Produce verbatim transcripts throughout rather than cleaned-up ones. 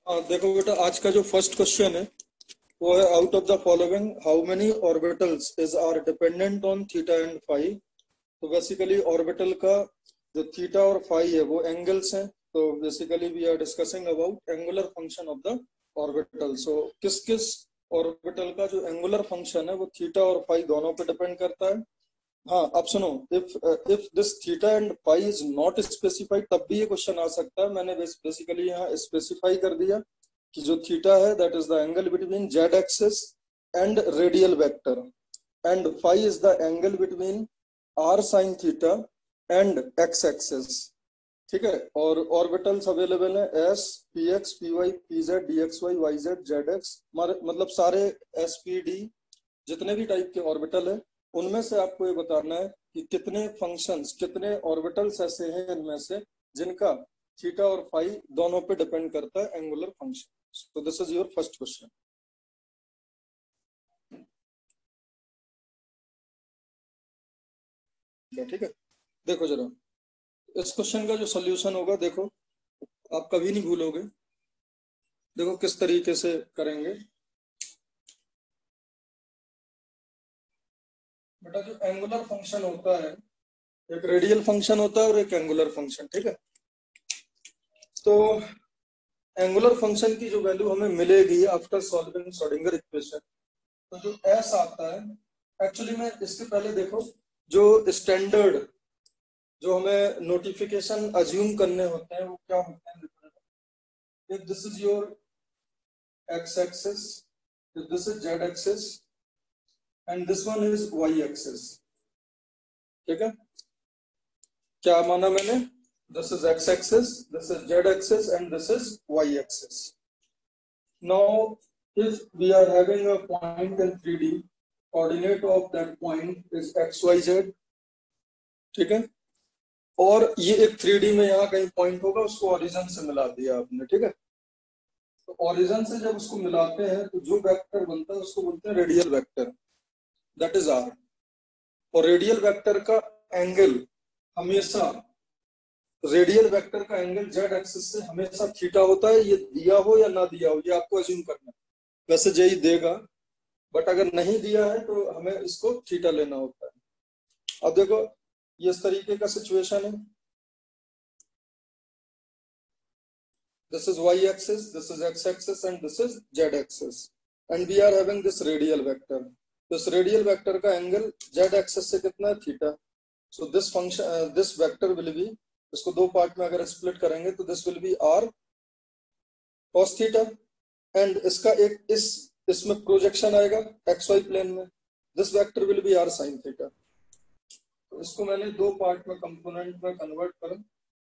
हाँ देखो बेटा, आज का जो फर्स्ट क्वेश्चन है वो है, out of the following how many orbitals is are dependent on theta and phi. तो बेसिकली ऑर्बिटल का जो थीटा और फाई है वो एंगल्स हैं। तो basically we are discussing about angular function of the orbital. So किस किस ऑर्बिटल का जो एंगुलर फंक्शन है वो थीटा और फाई दोनों पे डिपेंड करता है। हाँ अब सुनो, if if this theta and phi is not specified तब भी ये क्वेश्चन आ सकता है। मैंने बेसिकली यहाँ स्पेसिफाई कर दिया कि जो थीटा है that is the angle between Z axis and radial vector, and phi is the angle between R sine theta and X axis. ठीक है, और ऑर्बिटल्स अवेलेबल है S, P X, P Y, P Z, D X Y, Y Z, Z X, मतलब सारे S P D जितने भी type के orbital है उनमें से आपको ये बताना है कि कितने फंक्शंस, कितने ऑर्बिटल्स ऐसे हैं इनमें से जिनका थीटा और फाई दोनों पे डिपेंड करता है angular function. So this is your first question. ठीक है, देखो जरा इस क्वेश्चन का जो सोल्यूशन होगा, देखो आप कभी नहीं भूलोगे। देखो किस तरीके से करेंगे बेटा। जो एंगुलर फंक्शन होता है, एक रेडियल फंक्शन होता है और एक एंगुलर फंक्शन। ठीक है, तो एंगुलर फंक्शन की जो वैल्यू हमें मिलेगी आफ्टर सॉल्विंग श्रोडिंगर इक्वेशन, तो जो एस आता है, एक्चुअली में इसके पहले देखो जो स्टैंडर्ड जो हमें नोटिफिकेशन अज्यूम करने होते हैं वो क्या होते हैं। if this is your x axis, if this is z axis and this one is y axis। ठीक है, क्या माना मैंने, this is x axis, this is z axis and this is y axis। now if we are having a point in three D, coordinate of that point is x y z। ठीक है, और ये एक three D में यहाँ कहीं point होगा, उसको ओरिजिन से मिला दिया आपने। ठीक है, तो ओरिजिन से जब उसको मिलाते हैं तो जो वेक्टर बनता है उसको बोलते हैं radial vector, that is R. और रेडियल वेक्टर का एंगल हमेशा, रेडियल वेक्टर का एंगल जेड एक्सिस से हमेशा थीटा होता है। ये दिया हो या ना दिया हो, ये आपको अज्यूम करना है। वैसे जेई देगा, बट अगर नहीं दिया है तो हमें इसको थीटा लेना होता है। अब देखो ये इस तरीके का सिचुएशन है, this is y axis, this is x axis and this is z axis and we are having this radial vector। this radial vector का एंगल z axis से कितना है, theta. so this function uh, this vector will be, इसको दो part में अगर split करेंगे तो this will be r cos theta, and इसका एक इस इसमें प्रोजेक्शन आएगा xy प्लेन में, this vector will be r sin theta. तो इसको मैंने दो पार्ट में कंपोनेंट में कन्वर्ट करा।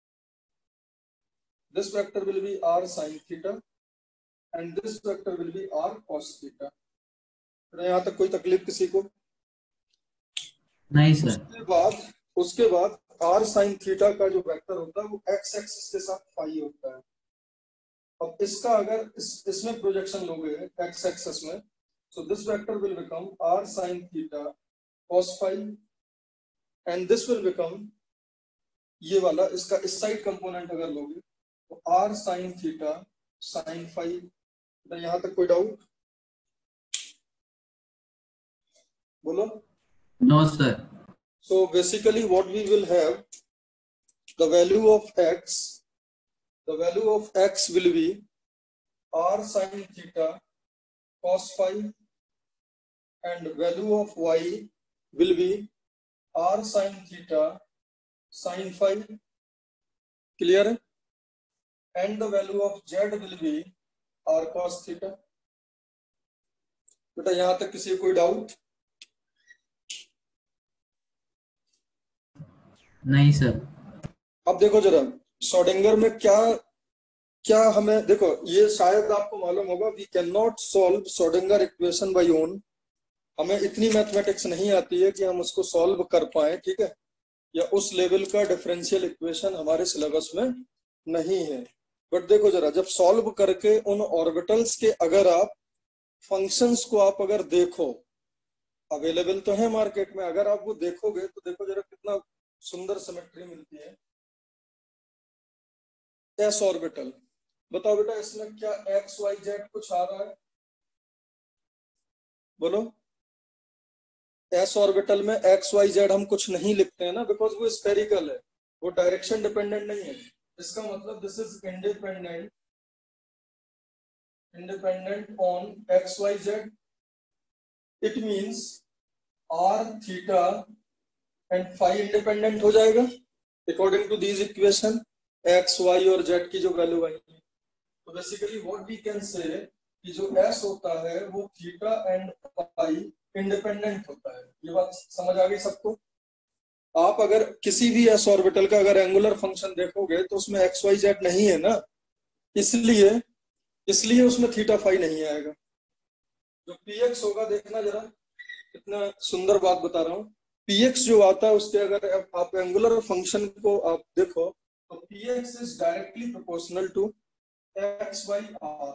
this vector will be r sin theta and this vector will be r cos theta। तो यहाँ तक कोई तकलीफ किसी को नहीं सर। उसके बाद उसके बाद r sin theta का जो वेक्टर होता है वो x एक्सिस के साथ फाई होता है। अब इसका अगर इस इसमें प्रोजेक्शन लोगे x एक्सिस में, so this vector will become r sin theta cos phi and this will become, ये वाला इसका इस साइड कंपोनेंट अगर लोगे तो r sin theta sin phi. यहां तक कोई डाउट बोलो। No sir. so basically what we will have, the value of x, the value of x will be r sin theta cos phi and value of y will be r sin theta sin phi। Clear है, and the value of z will be r cos theta। बेटा यहां तक किसी कोई doubt? नहीं sir. अब देखो जरा श्रोडिंगर में क्या क्या हमें, देखो ये शायद आपको मालूम होगा, we can not solve Schrodinger equation by own. हमें इतनी मैथमेटिक्स नहीं आती है कि हम उसको सॉल्व कर पाए। ठीक है, या उस लेवल का डिफरेंशियल इक्वेशन हमारे सिलेबस में नहीं है। बट देखो जरा, जब सॉल्व करके उन ऑर्बिटल्स के अगर आप फंक्शंस को आप अगर देखो, अवेलेबल तो है मार्केट में, अगर आप वो देखोगे तो देखो जरा कितना सुंदर सिमेट्री मिलती है। एस ऑर्बिटल, बताओ बेटा इसमें क्या एक्स वाई जेड कुछ आ रहा है? बोलो। एस ऑर्बिटल में एक्स वाई जेड हम कुछ नहीं लिखते हैं ना, बिकॉज वो स्फेरिकल है, वो डायरेक्शन डिपेंडेंट नहीं है। इसका मतलब this is independent independent on x y z. It means r theta and phi independent हो जाएगा according to these equation x y और z की जो वैल्यू आएगी। तो basically what we can say कि जो s होता है वो थीटा एंड phi इंडिपेंडेंट होता है। ये बात समझ आ गई सबको? आप अगर किसी भी s ऑर्बिटल का अगर एंगुलर फंक्शन देखोगे तो उसमें x y z नहीं है ना, इसलिए इसलिए उसमें थीटा फाई नहीं आएगा। जो px होगा, देखना जरा कितना सुंदर बात बता रहा हूँ। px जो आता है उसके अगर आप एंगुलर फंक्शन को आप देखो तो px इज directly proportional to x by r।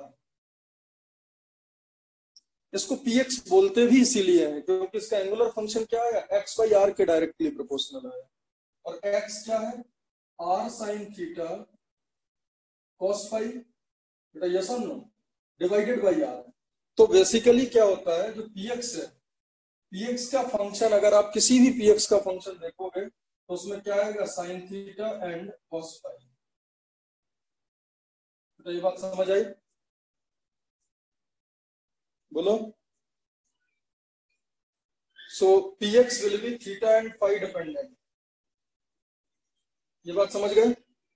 इसको px बोलते भी इसीलिए है क्योंकि इसका एंगुलर फंक्शन क्या आया, x बाई r के डायरेक्टली प्रोपोर्शनल आया। और x क्या है, r sine theta cos phi, बेटा ये सब नो डिवाइडेड बाई r। तो बेसिकली क्या होता है, जो px है, px का फंक्शन अगर आप किसी भी px का फंक्शन देखोगे तो उसमें क्या आएगा, sine theta and cos phi. तो ये बात समझ आई? बोलो। So px will be theta and phi dependent. ये बात समझ गए?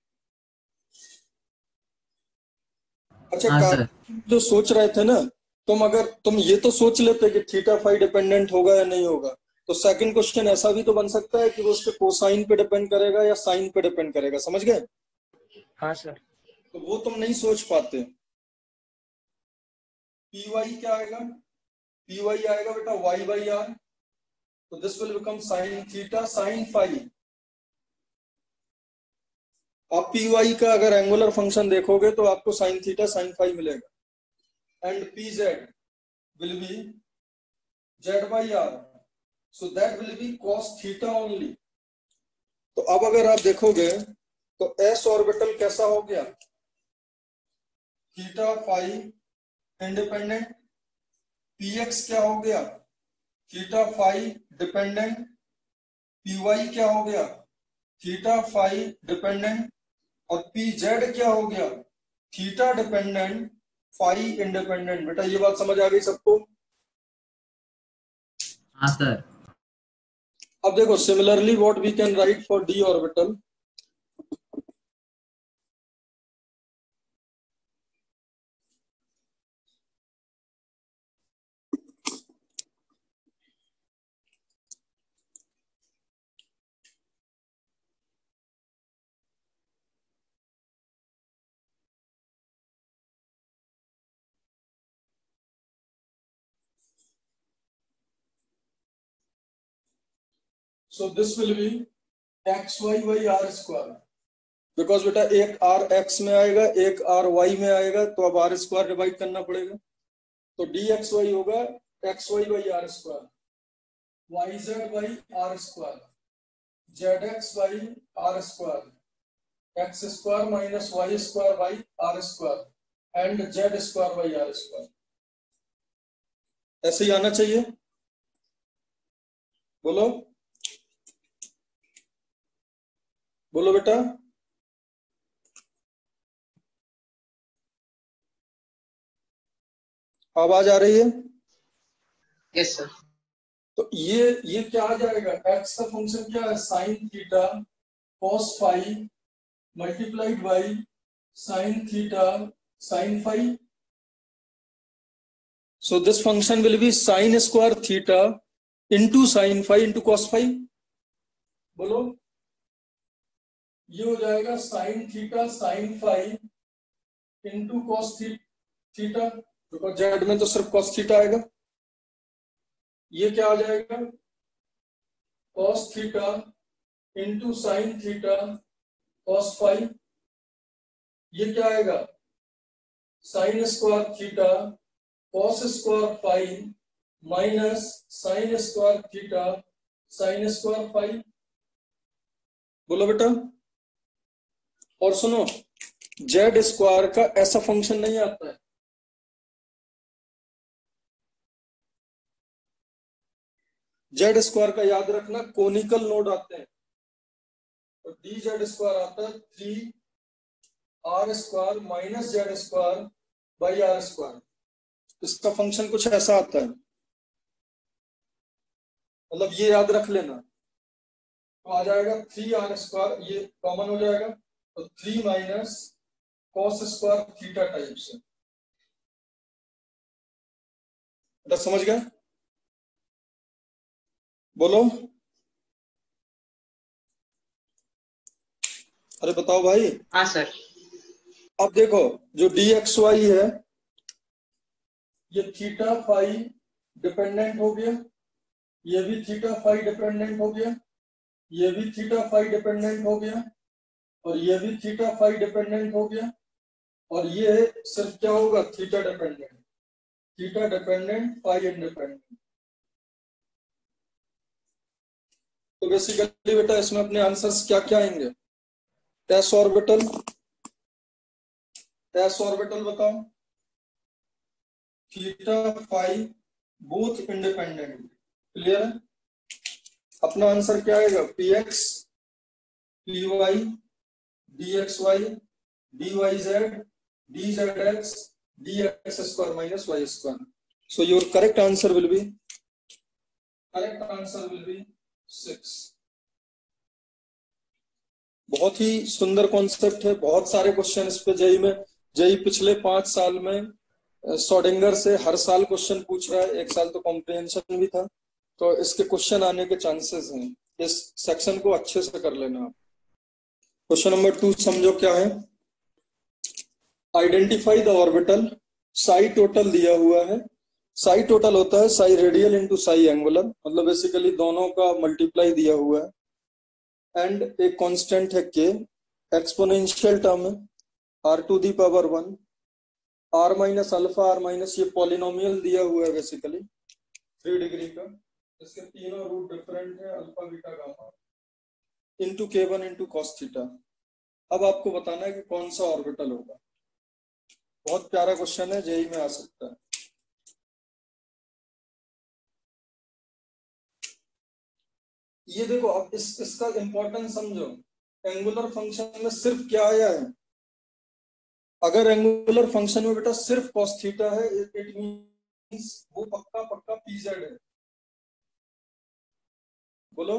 अच्छा, हाँ सर। जो सोच रहे थे ना, तुम अगर तुम ये तो सोच लेते कि थीटा फाई डिपेंडेंट होगा या नहीं होगा, तो सेकंड क्वेश्चन ऐसा भी तो बन सकता है कि वो उसके कोसाइन पे डिपेंड करेगा या साइन पे डिपेंड करेगा। समझ गए? हाँ सर। तो वो तुम नहीं सोच पाते। पी वाई क्या आएगा, पी वाई आएगा बेटा वाई बाई आर। तो this will become sine theta sine phi. आप पी वाई का अगर एंगुलर फंक्शन देखोगे तो आपको साइन थीटा साइन फाई मिलेगा। And P Z will be Z by R, so that will be cos theta only. तो अब अगर आप देखोगे तो एस ऑर्बिटल कैसा हो गया, थीटा फाई इंडिपेंडेंट। पीएक्स क्या हो गया, थीटा फाई डिपेंडेंट। पीवाई क्या हो गया, थीटा फाई डिपेंडेंट। और पी जेड क्या हो गया, थीटा डिपेंडेंट फाई इंडिपेंडेंट। बेटा ये बात समझ आ गई सबको? हाँ सर। अब देखो similarly what we can write for D orbital. So this will be xy by r square, because बेटा एक r x में आएगा एक r y में आएगा, तो अब r स्क्वायर डिवाइड करना पड़ेगा। तो dxy होगा xy by r square, yz by r square, zx by r square, x square minus y square by r square and z square by r square. ऐसे ही आना चाहिए। बोलो बोलो बेटा। आवाज आ रही है? Yes sir. तो ये ये क्या आ जाएगा, x का फंक्शन क्या है, sine theta cos phi multiplied by sine theta sine phi. So this function will be sine square theta into sine phi into cos phi. बोलो। ये हो जाएगा sine theta sine phi into cos theta, because Z में तो सिर्फ cos theta आएगा। ये क्या आ जाएगा, cos theta into sine theta cos phi. ये क्या आएगा, sine square theta cos square phi minus sine square theta sine square phi. बोलो बेटा। और सुनो, जेड स्क्वायर का ऐसा फंक्शन नहीं आता है। जेड स्क्वायर का याद रखना कोनिकल नोड आते हैं, तो डी जेड स्क्वायर आता है three R square minus Z square by R square. इसका फंक्शन कुछ ऐसा आता है, मतलब ये याद रख लेना। तो आ जाएगा थ्री आर स्क्वायर, ये कॉमन हो जाएगा, तो three minus cos square theta type से। बेटा समझ गए? बोलो, अरे बताओ भाई। हाँ सर। अब देखो जो डी एक्स वाई है ये थीटा फाई डिपेंडेंट हो गया, ये भी थीटा फाई डिपेंडेंट हो गया, ये भी थीटा फाई डिपेंडेंट हो गया, और ये भी थीटा फाई डिपेंडेंट हो गया, और ये सिर्फ क्या होगा theta dependent, theta dependent phi independent. तो बेसिकली बेटा इसमें अपने आंसर्स क्या क्या आएंगे? एस ऑर्बिटल, एस ऑर्बिटल बताओ, theta phi both independent. Clear है? अपना आंसर क्या आएगा? P X P Y D X Y D Y Z D Z X D X square minus Y square. So your correct answer will be, correct answer will be six. बहुत ही सुंदर concept है, बहुत सारे question इस पे JEE में, JEE पिछले पांच साल में शॉर्डिंगर से हर साल क्वेश्चन पूछ रहा है, एक साल तो कॉम्प्रिहेंशन भी था, तो इसके क्वेश्चन आने के चांसेस हैं। इस सेक्शन को अच्छे से कर लेना आप। क्वेश्चन नंबर टू समझो क्या है। Identify the orbital, psi total दिया हुआ है। साई टोटल होता है psi radial into psi angular, मतलब बेसिकली दोनों का मल्टीप्लाई दिया हुआ है, एंड एक कांस्टेंट है के, एक्सपोनेंशियल टर्म है R to the power one, R minus alpha R minus, ये पॉलिनोमियल दिया हुआ है बेसिकली थ्री डिग्री का, इसके तीनों रूट डिफरेंट है alpha beta gamma, into K one into cos theta. अब आपको बताना है कि कौन सा ऑर्बिटल होगा। बहुत प्यारा क्वेश्चन है, जेई में आ सकता है। ये देखो अब इस इसका इंपॉर्टेंस समझो। एंगुलर फंक्शन में सिर्फ क्या आया है? अगर एंगुलर फंक्शन में बेटा सिर्फ cos थीटा है, इट मींस वो पक्का पक्का पीजेड है। बोलो,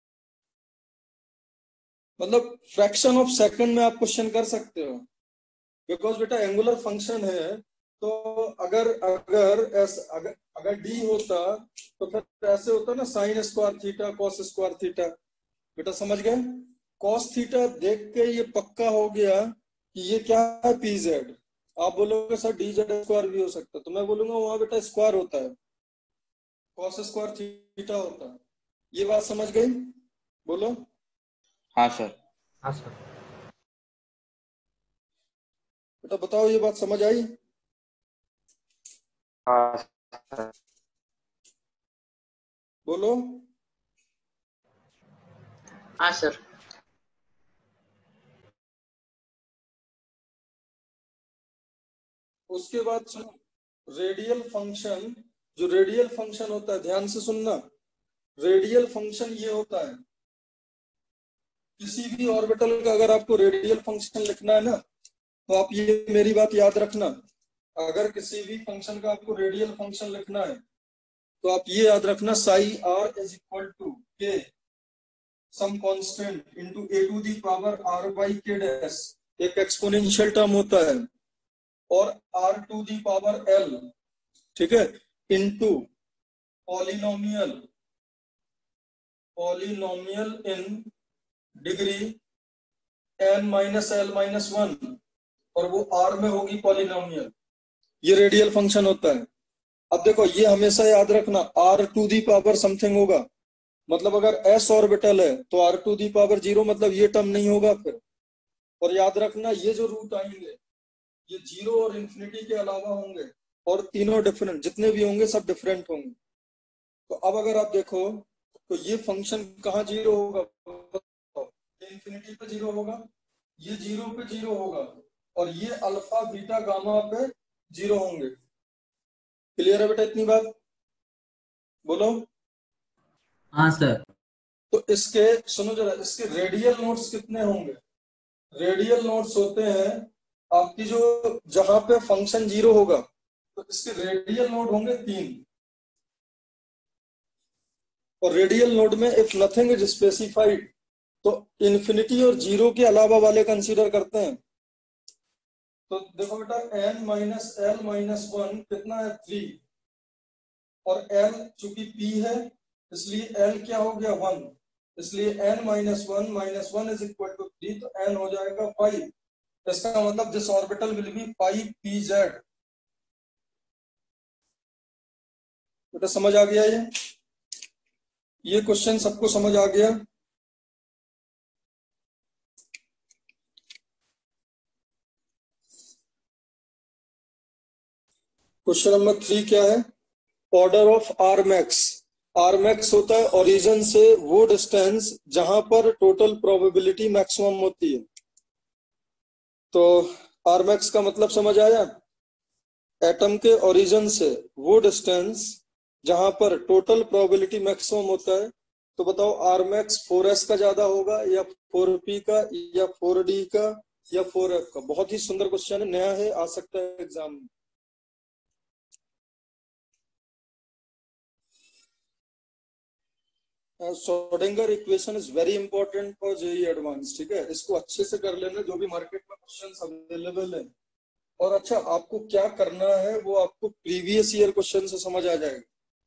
मतलब फ्रैक्शन ऑफ सेकंड में आप क्वेश्चन कर सकते हो, बिकॉज बेटा एंगुलर फंक्शन है, तो अगर अगर ऐसा अगर अगर डी होता तो फिर ऐसे होता ना sine square theta cos square theta. बेटा समझ गए? कॉस थीटा देख के ये पक्का हो गया कि ये क्या है पीजेड। आप बोलोगे सर डी जेड स्क्वायर भी हो सकता है, तो मैं बोलूंगा वहां बेटा स्क्वायर होता है, कॉस स्क्वायर थीटा होता है। ये बात समझ गई? बोलो। हाँ सर। हाँ सर। बेटा बताओ ये बात समझ आई? हाँ सर। बोलो। हाँ सर। उसके बाद सुनो, रेडियल फंक्शन, जो रेडियल फंक्शन होता है ध्यान से सुनना, रेडियल फंक्शन ये होता है किसी भी ऑर्बिटल का अगर आपको रेडियल फंक्शन लिखना है ना, तो आप ये मेरी बात याद रखना, अगर किसी भी फंक्शन का आपको रेडियल फंक्शन लिखना है तो आप ये याद रखना psi R is equal to के some constant into e to the power R by K dash, एक एक्सपोनेंशियल टर्म होता है, और R to the power L, ठीक है, into polynomial, polynomial in degree N minus L minus one, और वो are में होगी पॉलिनोमियल। ये रेडियल फंक्शन होता है। अब देखो ये हमेशा याद रखना R to the power something होगा, मतलब अगर एस ऑर्बिटल है तो R to the power zero, मतलब ये टर्म नहीं होगा फिर। और याद रखना ये जो रूट आएंगे ये जीरो और इंफिनिटी के अलावा होंगे, और तीनों डिफरेंट, जितने भी होंगे सब डिफरेंट होंगे। तो अब अगर आप देखो तो ये फंक्शन कहाँ जीरो होगा? इंफिनिटी पे जीरो होगा, ये जीरो पे जीरो होगा, और ये अल्फा बीटा गामा पे जीरो होंगे। क्लियर है बेटा इतनी बात? बोलो। हाँ सर। तो इसके सुनो जरा, इसके रेडियल नोड्स कितने होंगे? रेडियल नोड्स होते हैं आपकी जो जहां पे फंक्शन जीरो होगा, तो इसके रेडियल नोड होंगे तीन। और रेडियल नोड में इफ नथिंग इज स्पेसिफाइड तो इन्फिनिटी और जीरो के अलावा वाले कंसीडर करते हैं। तो देखो बेटा, n minus L minus one कितना है? थ्री। और l चूंकि p है इसलिए l क्या हो गया? वन। इसलिए n minus one minus one is equal to three, तो n हो जाएगा फाइव। इसका मतलब this orbital will be five P Z. बेटा समझ आ गया? ये ये क्वेश्चन सबको समझ आ गया? क्वेश्चन नंबर थ्री क्या है? Order of R max. R max होता है ओरिजिन से वो डिस्टेंस जहां पर टोटल प्रोबेबिलिटी मैक्सिमम होती है। तो आर मैक्स का मतलब समझ आया? एटम के ओरिजिन से वो डिस्टेंस जहां पर टोटल प्रोबेबिलिटी मैक्सिमम होता है। तो बताओ आर मैक्स फोर एस का ज्यादा होगा या फोर पी का या फोर डी का या फोर एफ का? बहुत ही सुंदर क्वेश्चन है, नया है, आ सकता है एग्जाम में। Schrodinger equation is very important for JEE advance. ठीक है, इसको अच्छे से कर लेना, जो भी मार्केट में क्वेश्चंस अवेलेबल है। और अच्छा, आपको क्या करना है वो आपको प्रीवियस ईयर क्वेश्चन से समझ आ जाएगा।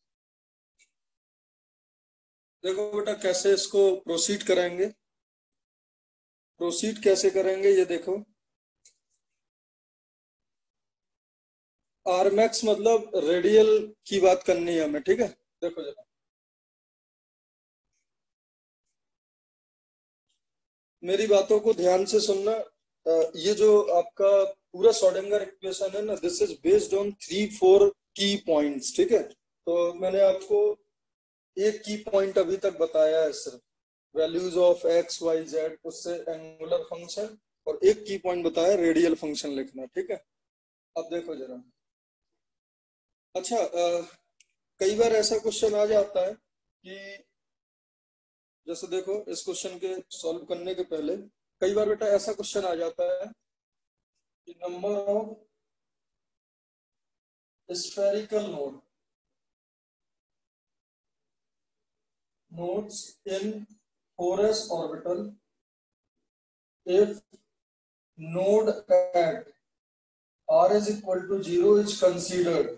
देखो बेटा कैसे इसको प्रोसीड करेंगे, प्रोसीड कैसे करेंगे ये देखो। आर मैक्स मतलब रेडियल की बात करनी है हमें। ठीक है, देखो जरा, मेरी बातों को ध्यान से सुनना। ये जो आपका पूरा श्रोडिंगर इक्वेशन है ना, this is based on three four key points. ठीक है, तो मैंने आपको एक की पॉइंट अभी तक बताया है सिर्फ, values of X Y Z, उससे एंगुलर फंक्शन, और एक की पॉइंट बताया रेडियल फंक्शन लिखना। ठीक है, अब देखो जरा। अच्छा, आ, कई बार ऐसा क्वेश्चन आ जाता है कि जैसे देखो इस क्वेश्चन के सॉल्व करने के पहले कई बार बेटा ऐसा क्वेश्चन आ जाता है कि number of spherical node nodes in four s orbital if node at r is equal to zero is considered।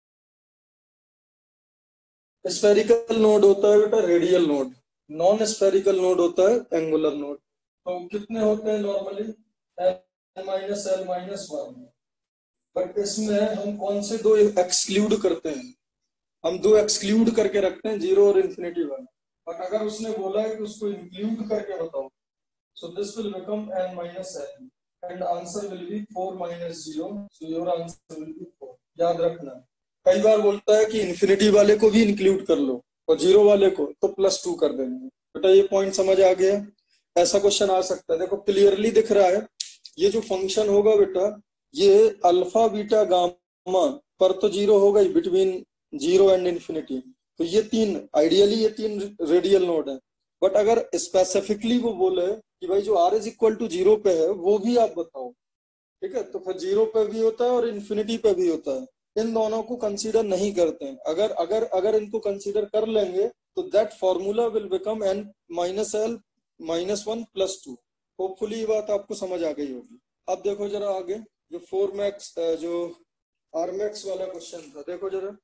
Spherical node होता है बेटा radial node, non spherical node होता है एंगुलर नोड। तो कितने होते हैं normally? L minus L minus one. But इसमें हम कौन से दो एक्सक्लूड करते हैं? हम दो एक्सक्लूड करके रखते हैं, जीरो और इंफिनिटी वन। बट अगर उसने बोला है कि उसको इंक्लूड करके बताओ, so this will become n minus n and answer will be four minus zero, so your answer will be four। याद रखना, कई बार बोलता है कि इंफिनिटी वाले को भी इंक्लूड कर लो और जीरो वाले को तो प्लस टू कर देंगे। बेटा ये पॉइंट समझ आ गया? ऐसा क्वेश्चन आ सकता है। देखो क्लियरली दिख रहा है, ये जो फंक्शन होगा बेटा ये अल्फा बीटा गामा पर तो जीरो होगा ही, बिटवीन जीरो एंड इंफिनिटी। तो ये तीन आइडियली ये तीन रेडियल नोड है। बट अगर स्पेसिफिकली वो बोले कि भाई जो R is equal to zero पे है वो भी आप बताओ, ठीक है, तो फिर जीरो पे भी होता है और इन्फिनिटी पे भी होता है। इन दोनों को कंसीडर नहीं करते हैं। अगर अगर अगर इनको कंसीडर कर लेंगे तो that formula will become N minus L minus one plus two. Hopefully ये बात आपको समझ आ गई होगी। अब देखो जरा आगे, जो फोर मैक्स जो आर मैक्स वाला क्वेश्चन था, देखो जरा।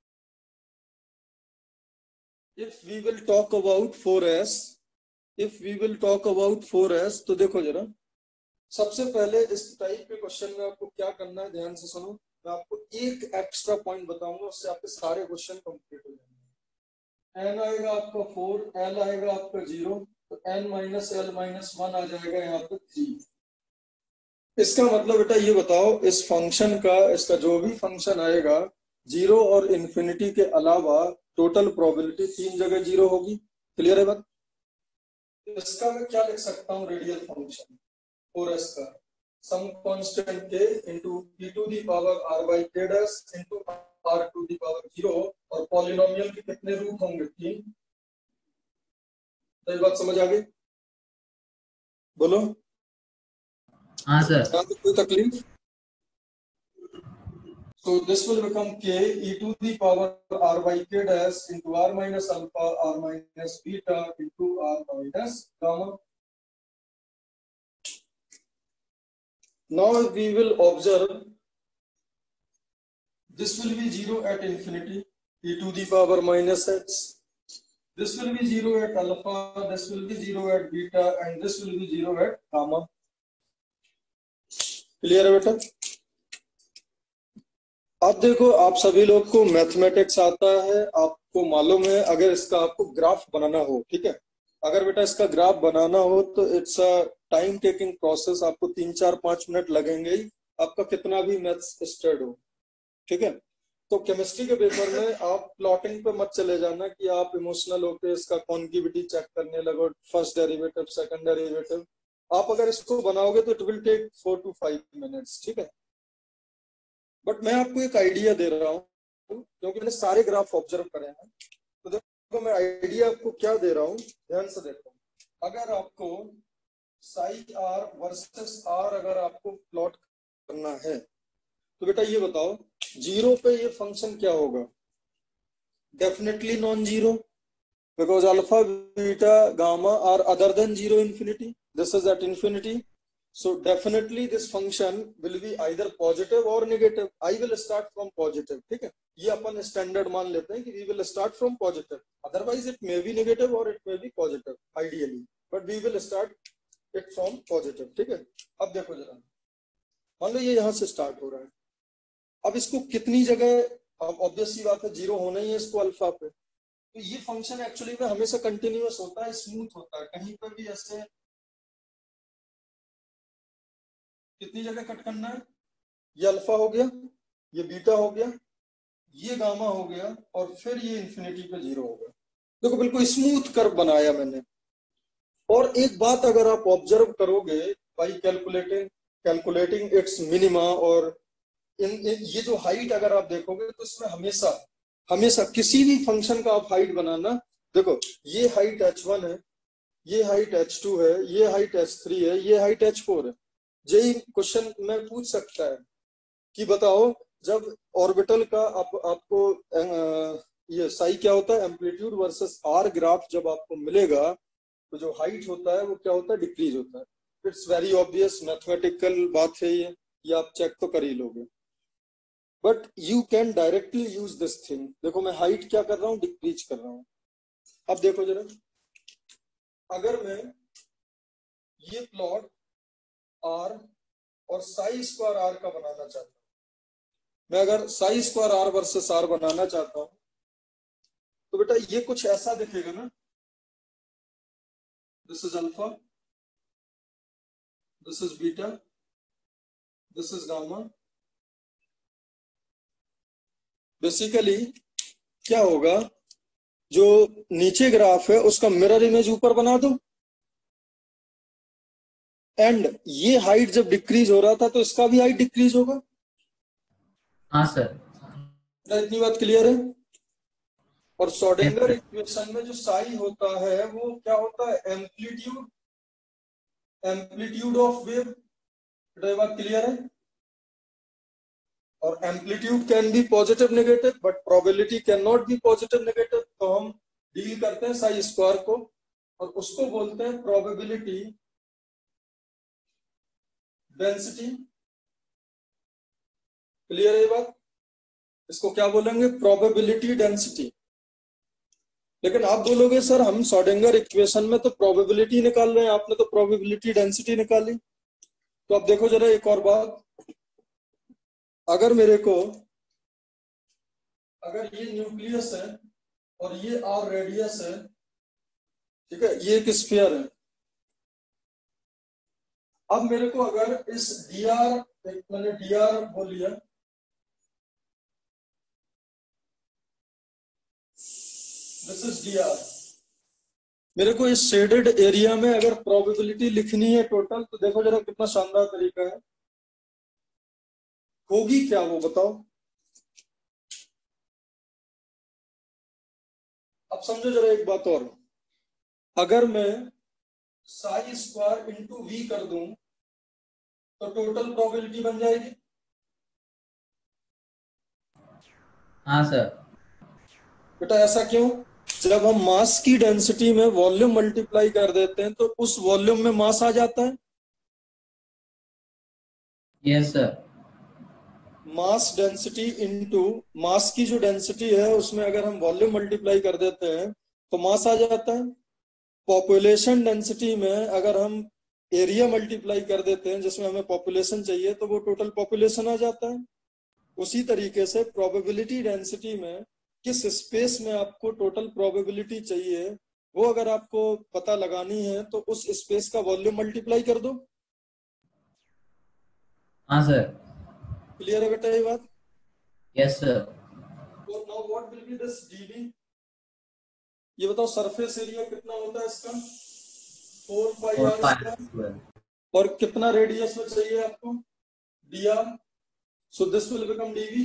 If we will talk about four S, if we will talk about four S, तो देखो जरा, सबसे पहले इस टाइप के क्वेश्चन में आपको क्या करना है, ध्यान से सुनो। मैं आपको एक एक्स्ट्रा पॉइंट बताऊंगा, उससे आपके सारे क्वेश्चन कंप्लीट हो जाएंगे। एन आएगा आपका फोर, एल आएगा आपका जीरो, तो N minus L minus one आ जाएगा यहाँ पे थ्री। इसका मतलब बेटा ये बताओ, इस फंक्शन का, इसका जो भी फंक्शन आएगा, जीरो और इन्फिनिटी के अलावा टोटल प्रोबेबिलिटी तीन जगह जीरो होगी। क्लियर है बात? इसका मैं क्या लिख सकता हूँ रेडियल फंक्शन फोर एस का? सम कांस्टेंट के into e to the power r by k dash into r to the power zero, और पॉलिनोमियल के कितने रूट होंगे? तीन। तो ये बात समझ आ गई? बोलो। हाँ सर। यहाँ पे कोई तकलीफ? So this will become k e to the power r by k dash into r minus alpha r minus beta into r minus gamma. Now we will observe this will be zero at infinity, e to the power minus x. This will be zero at alpha, this will be zero at beta, and this will be zero at gamma. Clear है बेटा? अब देखो, आप सभी लोग को mathematics आता है, आपको मालूम है, अगर इसका आपको ग्राफ बनाना हो, ठीक है, अगर बेटा इसका ग्राफ बनाना हो तो it's a time taking process, आपको तीन चार पांच मिनट लगेंगे ही, आपका कितना भी मैथ्स स्टड हो, ठीक है। तो केमिस्ट्री के पेपर में आप प्लॉटिंग पे मत चले जाना कि आप इमोशनल होकर इसका कॉन्केविटी चेक करने लगो, फर्स्ट डेरिवेटिव सेकंड डेरिवेटिव। आप अगर इसको बनाओगे तो it will take four to five minutes, ठीक है। बट मैं आपको एक आइडिया दे रहा हूँ, क्योंकि मैंने सारे ग्राफ ऑब्जर्व करे हैं, तो देखो मैं आइडिया आपको क्या दे रहा हूँ, ध्यान से देखो। अगर आपको साई आर वर्सेस आर अगर आपको प्लॉट करना है तो बेटा ये बताओ, जीरो पे ये फंक्शन क्या होगा? Definitely non zero, because alpha beta gamma are other than zero infinity, this is at infinity. So definitely this function will be either positive or negative. I will start from positive, ठीक है, ये अपन standard मान लेते हैं कि we will start from positive. Otherwise it may be negative or it may be positive ideally, but we will start it from positive, ठीक है। अब देखो जरा, मान लो ये यहाँ से स्टार्ट हो रहा है, अब इसको कितनी जगह, अब ऑब्वियस सी बात है जीरो होना ही है इसको अल्फा पे, तो ये फंक्शन एक्चुअली में हमेशा कंटिन्यूअस होता है, स्मूथ होता है, कहीं पर भी ऐसे कितनी जगह कट करना है, ये अल्फा हो गया, ये बीटा हो गया, ये गामा हो गया, और फिर ये इंफिनिटी पे जीरो हो गया। देखो बिल्कुल स्मूथ कर्व बनाया मैंने। और एक बात अगर आप ऑब्जर्व करोगे by calculating calculating its minima, और इन, इन ये जो हाइट अगर आप देखोगे तो इसमें हमेशा हमेशा किसी भी फंक्शन का आप हाइट बनाना, देखो ये हाइट एच वन है, ये हाइट एच टू है, ये हाइट एच थ्री है, ये हाइट एच फोर है। यही क्वेश्चन में पूछ सकता है कि बताओ जब ऑर्बिटल का आप, आपको ये साई क्या होता है, एम्पलीट्यूड वर्सेस आर ग्राफ जब आपको मिलेगा तो जो हाइट होता है वो क्या होता है, डिक्रीज होता है। इट्स वेरी ऑब्वियस मैथमेटिकल बात है ये ये आप चेक तो कर ही लोगे, but you can directly use this thing. देखो मैं हाइट क्या कर रहा हूँ, डिक्रीज कर रहा हूँ। अब देखो जरा, अगर मैं ये प्लॉट आर और साई स्क्वायर आर का बनाना चाहता हूं, मैं अगर psi square are versus R बनाना चाहता हूं तो बेटा ये कुछ ऐसा दिखेगा ना, this is alpha, this is beta, this is gamma. Basically क्या होगा, जो नीचे ग्राफ है उसका मिरर इमेज ऊपर बना दो, एंड ये हाइट जब डिक्रीज हो रहा था तो इसका भी हाइट डिक्रीज होगा। हाँ सर। इतनी बात क्लियर है। और श्रोडिंगर इक्वेशन में जो साई होता है वो क्या होता है, एम्पलीट्यूड एम्पलीट्यूड ऑफ वेव। ये बात क्लियर है। और amplitude can be positive negative, but probability can not be positive negative. तो हम डील करते हैं साई स्क्वायर को और उसको बोलते हैं प्रोबेबिलिटी डेंसिटी। क्लियर है ये बात? इसको क्या बोलेंगे, प्रोबेबिलिटी डेंसिटी। लेकिन आप बोलोगे सर हम श्रोडिंगर इक्वेशन में तो प्रोबेबिलिटी निकाल रहे हैं, आपने तो प्रोबेबिलिटी डेंसिटी निकाली। तो अब देखो जरा एक और बात, अगर मेरे को अगर ये न्यूक्लियस है और ये आर रेडियस है, ठीक है, ये एक स्फीयर है। अब मेरे को अगर इस dr, मैंने dr बोल लिया, दिस इज dr, मेरे को इस शेडेड एरिया में अगर प्रोबेबिलिटी लिखनी है टोटल, तो देखो जरा कितना शानदार तरीका है। होगी क्या वो बताओ। अब समझो जरा एक बात और, अगर मैं साई स्क्वायर इंटू वी कर दूं तो टोटल प्रोबेबिलिटी बन जाएगी। हाँ सर। बेटा ऐसा क्यों? जब हम मास की डेंसिटी में वॉल्यूम मल्टीप्लाई कर देते हैं तो उस वॉल्यूम में मास आ जाता है। Yes sir. Mass density into mass की जो डेंसिटी है उसमें अगर हम वॉल्यूम मल्टीप्लाई कर देते हैं तो मास आ जाता है। पॉपुलेशन डेंसिटी में अगर हम एरिया मल्टीप्लाई कर देते हैं जिसमें हमें पॉपुलेशन चाहिए तो वो टोटल पॉपुलेशन आ जाता है। उसी तरीके से प्रोबेबिलिटी डेंसिटी में किस स्पेस में आपको टोटल प्रोबेबिलिटी चाहिए वो अगर आपको पता लगानी है तो उस स्पेस का वॉल्यूम मल्टीप्लाई कर दो। हाँ सर। क्लियर है बेटा ये बात? Yes sir. तो now what will be this DV? ये बताओ सरफेस एरिया कितना होता है इसका? फोर पाई और आर फाइव स्क्वायर। स्क्वायर। और कितना रेडियस में चाहिए आपको? D R. So this will become DV.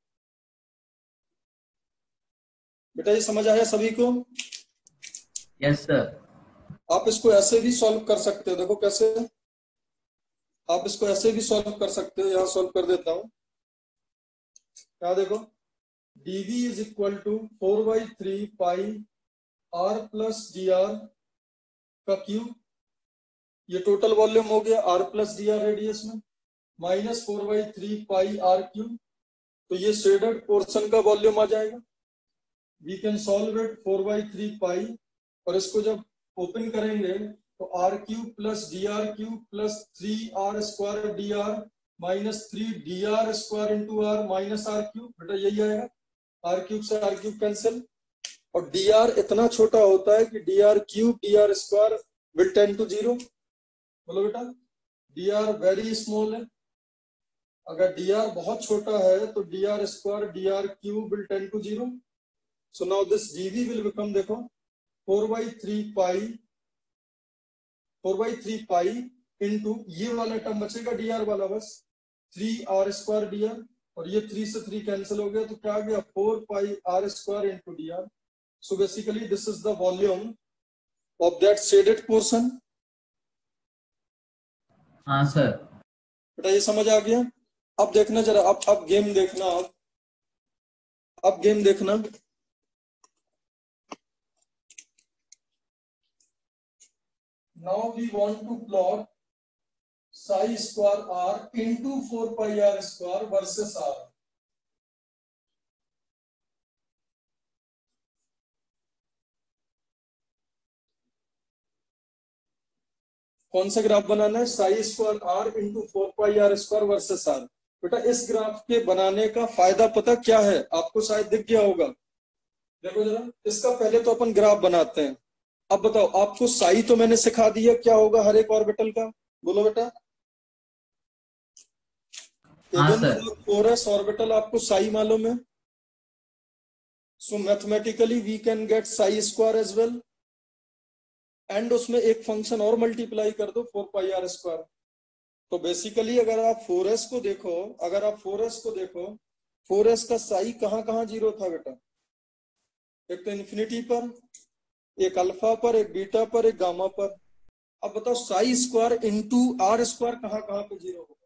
बेटा ये समझ आया सभी को? Yes sir. आप इसको ऐसे भी सॉल्व कर सकते हो, देखो कैसे आप इसको ऐसे भी सॉल्व कर सकते हो। यहां सॉल्व कर देता हूं। क्या देखो, dv is equal to four by three pi R plus D R का क्यूब। ये टोटल वॉल्यूम हो गया R plus D R radius में, minus four by three pi R cube. तो ये शेडेड पोर्शन का वॉल्यूम आ जाएगा। We can solve it four by three pi, और इसको जब ओपन करेंगे तो R cube plus D R cube plus three R square D R minus three D R square into R minus R cube. बेटा यही आएगा, R cube से R cube cancel, और डी आर इतना छोटा होता है कि D R cube D R square will tend to zero. बोलो बेटा, डी आर वेरी स्मॉल है। अगर डी आर बहुत छोटा है तो D R square D R cube will tend to zero. So now this DV will become, देखो four by three pi four by three pi into ये वाला term बचेगा डी आर वाला, बस three R square D R, और ये three से three cancel हो गया तो क्या आ गया, four pi are square into D R. So basically this is the volume of that shaded portion. हाँ सर। बेटा ये समझ आ गया? अब देखना जरा, अब अब गेम देखना, अब अब गेम देखना। Now we want to plot psi square r into four pi r square versus r. कौन सा ग्राफ बनाना है? Psi square are into four pi are square versus R. बेटा इस ग्राफ के बनाने का फायदा पता क्या है आपको? शायद दिख गया होगा। देखो जरा, इसका पहले तो अपन ग्राफ बनाते हैं। अब बताओ, आपको साई तो मैंने सिखा दिया क्या होगा हर एक ऑर्बिटल का। बोलो बेटा। हाँ even sir. For four S orbital आपको साई मालूम है। So mathematically we can get psi square as well, and उसमें एक फंक्शन और मल्टीप्लाई कर दो फोर पाई आर स्क्वायर। तो बेसिकली अगर आप फोर एस को देखो अगर आप फोर एस को देखो फोर एस का साई कहां कहां जीरो था बेटा? एक तो इन्फिनिटी पर, एक अल्फा पर, एक बीटा पर, एक गामा पर। अब बताओ psi square into R square कहां कहां पे जीरो होगा?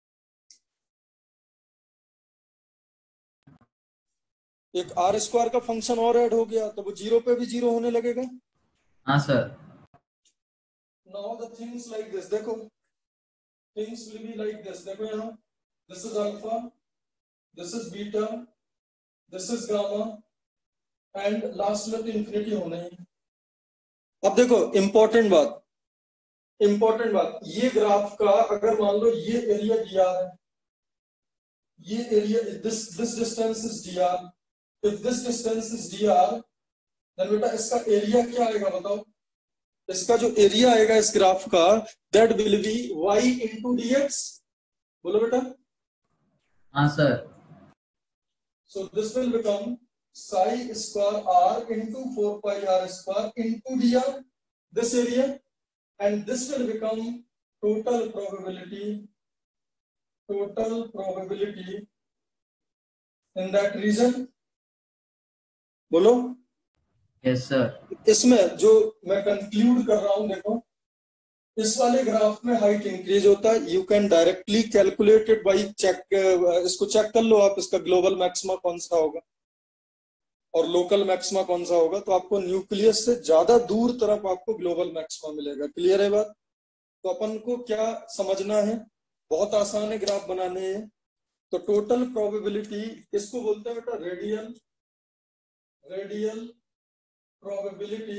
एक आर स्क्वायर का फंक्शन और ऐड हो गया तो वो जीरो पे भी जीरो होने लगेगा। हाँ सर। Now the things like this, देखो things will be like this. देखो यहाँ, this is alpha, this is beta, this is gamma, and last में तो इंफिनिटी होना ही। अब देखो इंपॉर्टेंट बात इंपॉर्टेंट बात ये ग्राफ का अगर मान लो ये एरिया दिया है, ये area, this this distance is D R, if this distance is D R then बेटा इसका एरिया क्या आएगा बताओ? इसका जो एरिया आएगा इस ग्राफ का, that will be y into D X. बोलो बेटा। हाँ सर। So this will become psi square are into four pi are square into D R, this area, and this will become total probability total probability in that region. बोलो। Yes sir. इसमें जो मैं conclude कर रहा हूं, देखो इस वाले ग्राफ में हाइट इंक्रीज होता है, you can directly calculate it by check, इसको चेक कर लो आप, इसका ग्लोबल मैक्सिमा कौन सा होगा और लोकल मैक्सिमा कौन सा होगा, तो आपको न्यूक्लियस से ज्यादा दूर तरफ आपको ग्लोबल मैक्सिमा मिलेगा। क्लियर है बात? तो अपन को क्या समझना है, बहुत आसान है ग्राफ बनाने हैं। तो टोटल प्रोबेबिलिटी किसको बोलते हैं बेटा? Radial radial probability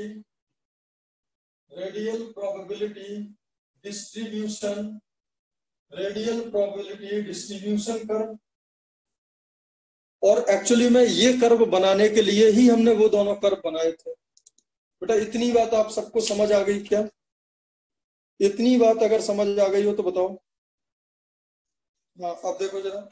radial probability distribution radial probability distribution curve. और एक्चुअली में ये कर्व बनाने के लिए ही हमने वो दोनों कर्व बनाए थे। बेटा इतनी बात आप सबको समझ आ गई क्या? इतनी बात अगर समझ आ गई हो तो बताओ। हाँ अब देखो जरा,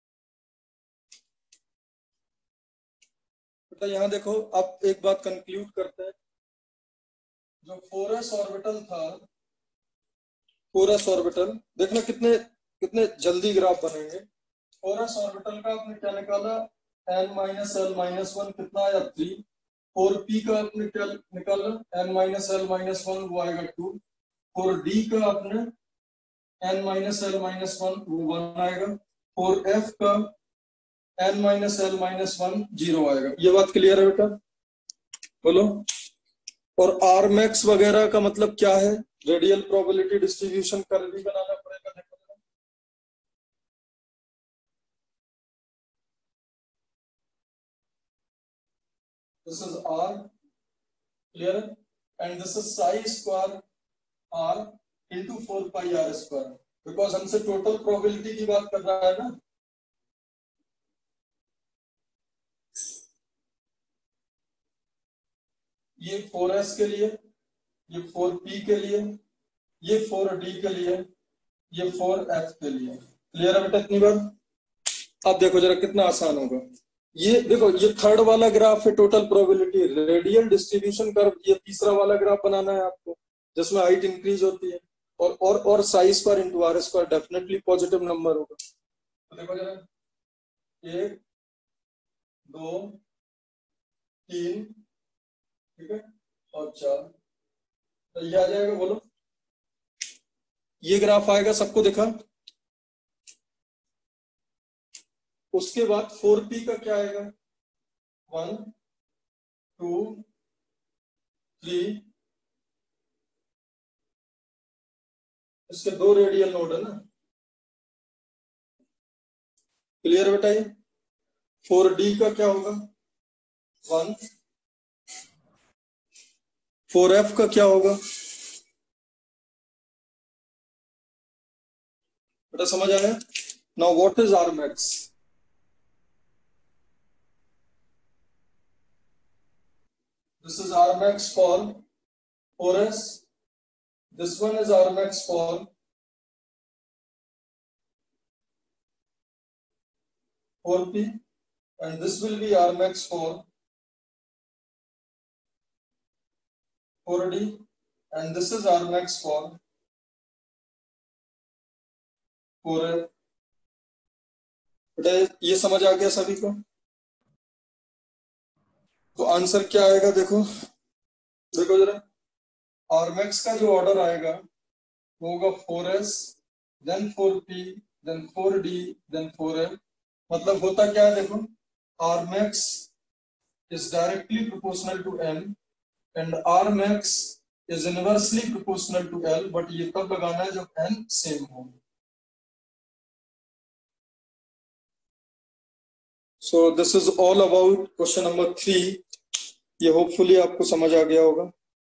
बेटा यहाँ देखो, अब एक बात कंक्लूड करते हैं। जो फोर एस ऑर्बिटल था, फोर एस ऑर्बिटल, देखना कितने कितने जल्दी ग्राफ बनेंगे। फोर एस ऑर्बिटल का आपने क्या निकाला? N minus L minus one, कितना आया? थ्री। फोर पी का आपने क्या निकाला? N minus L minus one, वो आएगा टू। फोर डी का आपने N minus L minus one, वो वन आएगा। फोर एफ का N minus L minus one, zero आएगा। ये बात क्लियर है बेटा? बोलो। और आर मैक्स वगैरह का मतलब क्या है? रेडियल प्रोबेबिलिटी डिस्ट्रीब्यूशन कर्व भी बनाना पड़ेगा। देखो this is r, clear, and this is psi square r into four pi r square, because हमसे टोटल प्रोबेबिलिटी की बात कर रहा है ना। ये फोर एस के लिए, ये फोर पी के लिए, ये फोर डी के लिए, ये फोर एफ के लिए। क्लियर है बेटा इतनी बार? अब देखो जरा कितना आसान होगा। ये देखो, ये थर्ड वाला ग्राफ है total probability radial distribution curve. ये तीसरा वाला ग्राफ बनाना है आपको जिसमें हाइट इंक्रीज होती है और और और psi square into R square definitely positive number होगा। तो देखो जरा, एक दो तीन, ठीक है, और चार, तो ये आ जाएगा। बोलो, ये ग्राफ आएगा, सबको दिखा? उसके बाद फोर पी का क्या आएगा? वन टू थ्री, इसके दो रेडियल नोड है ना। क्लियर बेटा? ये फोर डी का क्या होगा? वन। फोर एफ का क्या होगा? बेटा समझ आया? Now what is R max? This is R max for four S. This one is R max for four P, and this will be R max for four D, and this is R max for four F. बेटा ये समझ आ गया सभी को? तो answer क्या आएगा? देखो देखो जरा, आर मैक्स का जो ऑर्डर आएगा वो होगा four S, then four P, then four D, then four F. मतलब होता क्या है? देखो, R max is directly proportional to N and R max is inversely proportional to L, but ये तब लगाना है जब एन सेम हो। So this is all about question number three. ये होपफुली आपको समझ आ गया होगा।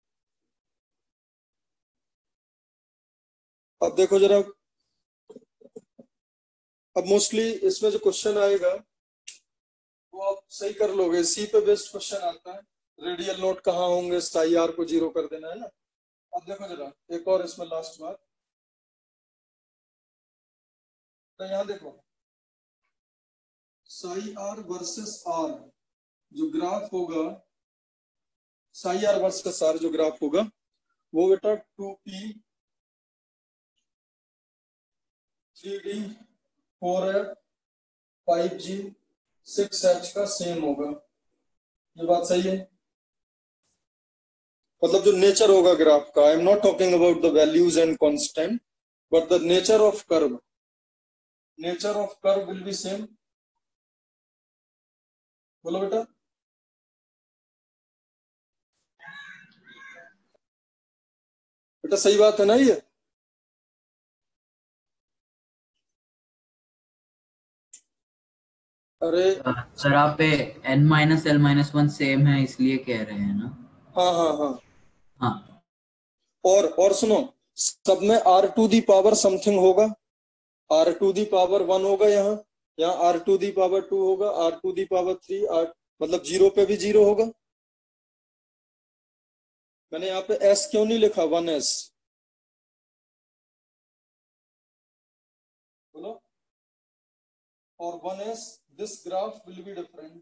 अब देखो जरा, अब मोस्टली इसमें जो क्वेश्चन आएगा वो आप सही कर लोगे। सी पे बेस्ड क्वेश्चन आता है, रेडियल नोट कहाँ होंगे, साई आर को जीरो कर देना है ना। अब देखो जरा एक और इसमें लास्ट बात, तो यहाँ देखो साई आर वर्सेस आर जो ग्राफ होगा, साई आर वर्सेस आर जो ग्राफ होगा वो बेटा two P three D four F five जी सिक्स एच का सेम होगा। ये बात सही है? मतलब जो नेचर होगा ग्राफ का, I am not talking about the values and constant, but the nature of curve, nature of curve will be same. बोलो बेटा। बेटा सही बात है ना ये? अरे सर आप पे n minus L minus one same है इसलिए कह रहे हैं ना? हाँ हाँ हाँ। हाँ और और सुनो, सब में r to the power something होगा, r to the power one होगा, यहाँ यहाँ r to the power two होगा, r to the power three, r मतलब जीरो पे भी जीरो होगा। मैंने यहाँ पे एस क्यों नहीं लिखा, वन एस? बोलो। और one s this graph will be different.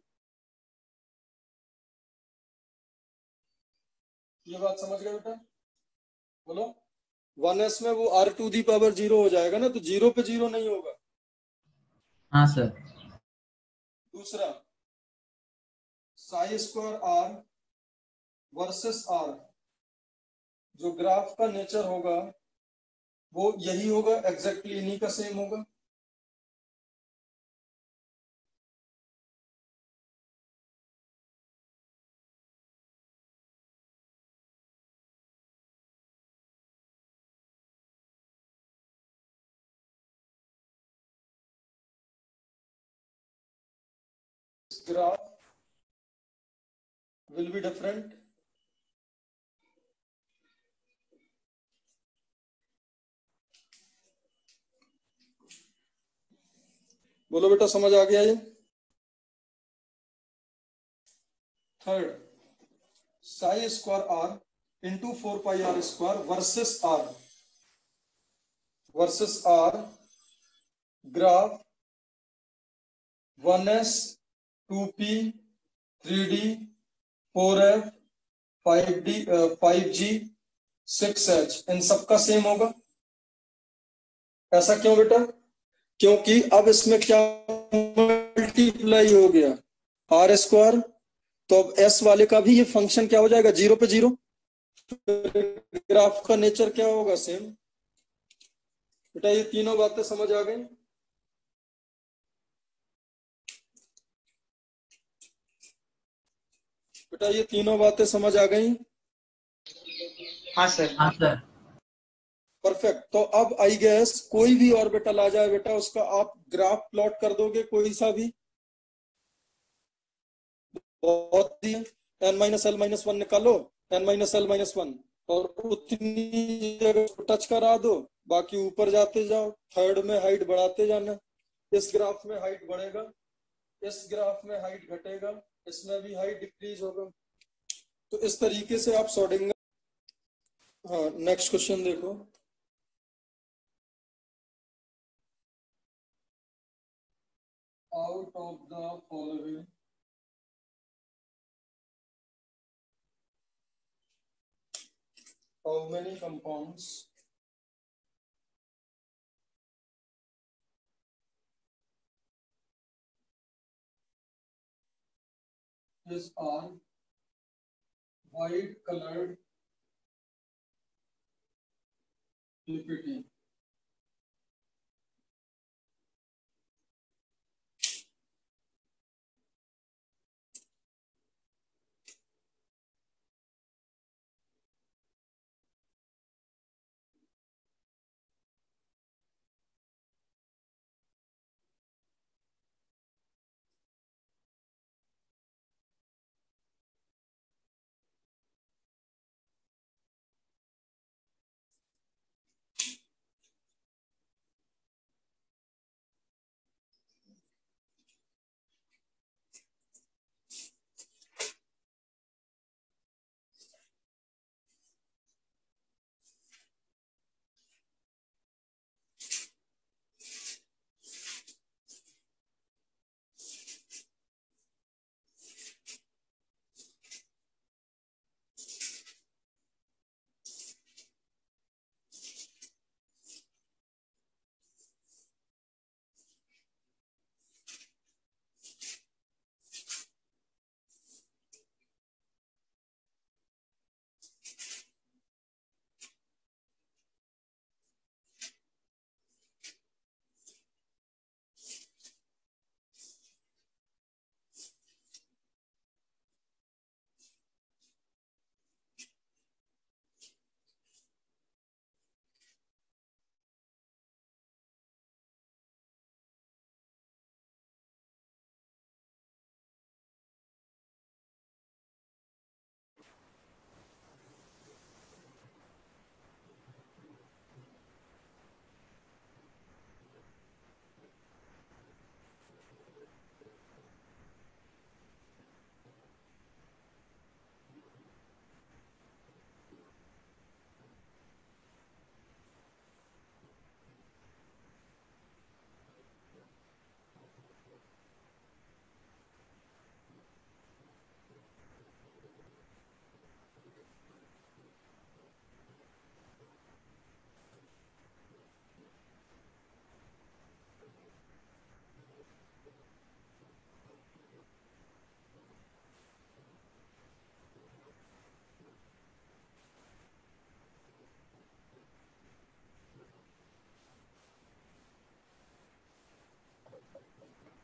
ये बात समझ गए बेटा? बोलो। वन एस में वो r to the power zero हो जाएगा ना, तो जीरो पे जीरो नहीं होगा। हाँ सर। दूसरा, psi square are versus are, जो ग्राफ का नेचर होगा वो यही होगा, एग्जैक्टली इन्हीं का सेम होगा। Graph will be different। बोलो बेटा, समझ आ गया ये? Third, psi square are into four pi are square versus r, versus r graph one s two P three D four F five d five ji six h, इन सबका same होगा। ऐसा क्यों बेटा? क्योंकि अब इसमें क्या मल्टीप्लाई हो गया, आर स्क्वायर, तो अब एस वाले का भी ये फंक्शन क्या हो जाएगा, जीरो पे जीरो। ग्राफ का नेचर क्या होगा, सेम। बेटा ये तीनों बातें समझ आ गई? बेटा ये तीनों बातें समझ आ गई? हाँ सर। हाँ सर। परफेक्ट। तो अब आई गेस कोई भी ऑर्बिटल आ जाए बेटा, उसका आप ग्राफ प्लॉट कर दोगे, कोई सा भी, बहुत ही n minus L minus one निकालो, n minus L minus one, और उतनी जगह टच करा दो, बाकी ऊपर जाते जाओ, थर्ड में हाइट बढ़ाते जाना। इस ग्राफ में हाइट बढ़ेगा, इस ग्राफ में हाइट घटेगा, इसमें भी हाइट डिक्रीज होगा। तो इस तरीके से आप सॉर्डिंग। हाँ, नेक्स्ट क्वेश्चन देखो। Out of the following how many compounds is are white colored P P T?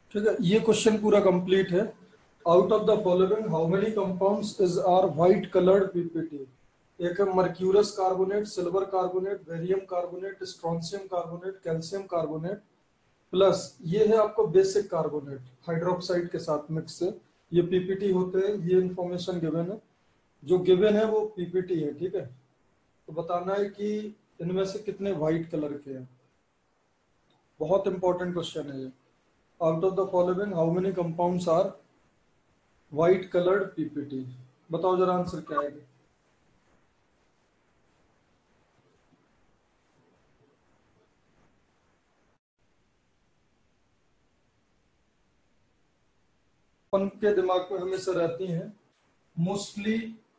ठीक है, ये क्वेश्चन पूरा कंप्लीट है। Out of the following how many compounds is are white coloured PPT? एक है mercurous carbonate, silver carbonate, barium carbonate, strontium carbonate, calcium carbonate, plus ये है आपको बेसिक कार्बोनेट हाइड्रोक्साइड के साथ मिक्स है। ये पीपीटी होते हैं, ये इंफॉर्मेशन गिवन है, जो गिवन है वो पीपीटी है। ठीक है, तो बताना है कि इनमें से कितने व्हाइट कलर के हैं। बहुत इंपॉर्टेंट क्वेश्चन है ये। Out of the following how many compounds are white coloured PPT? बताओ जरा आंसर क्या आएगा। अपन के दिमाग में हमेशा रहती हैं मोस्टली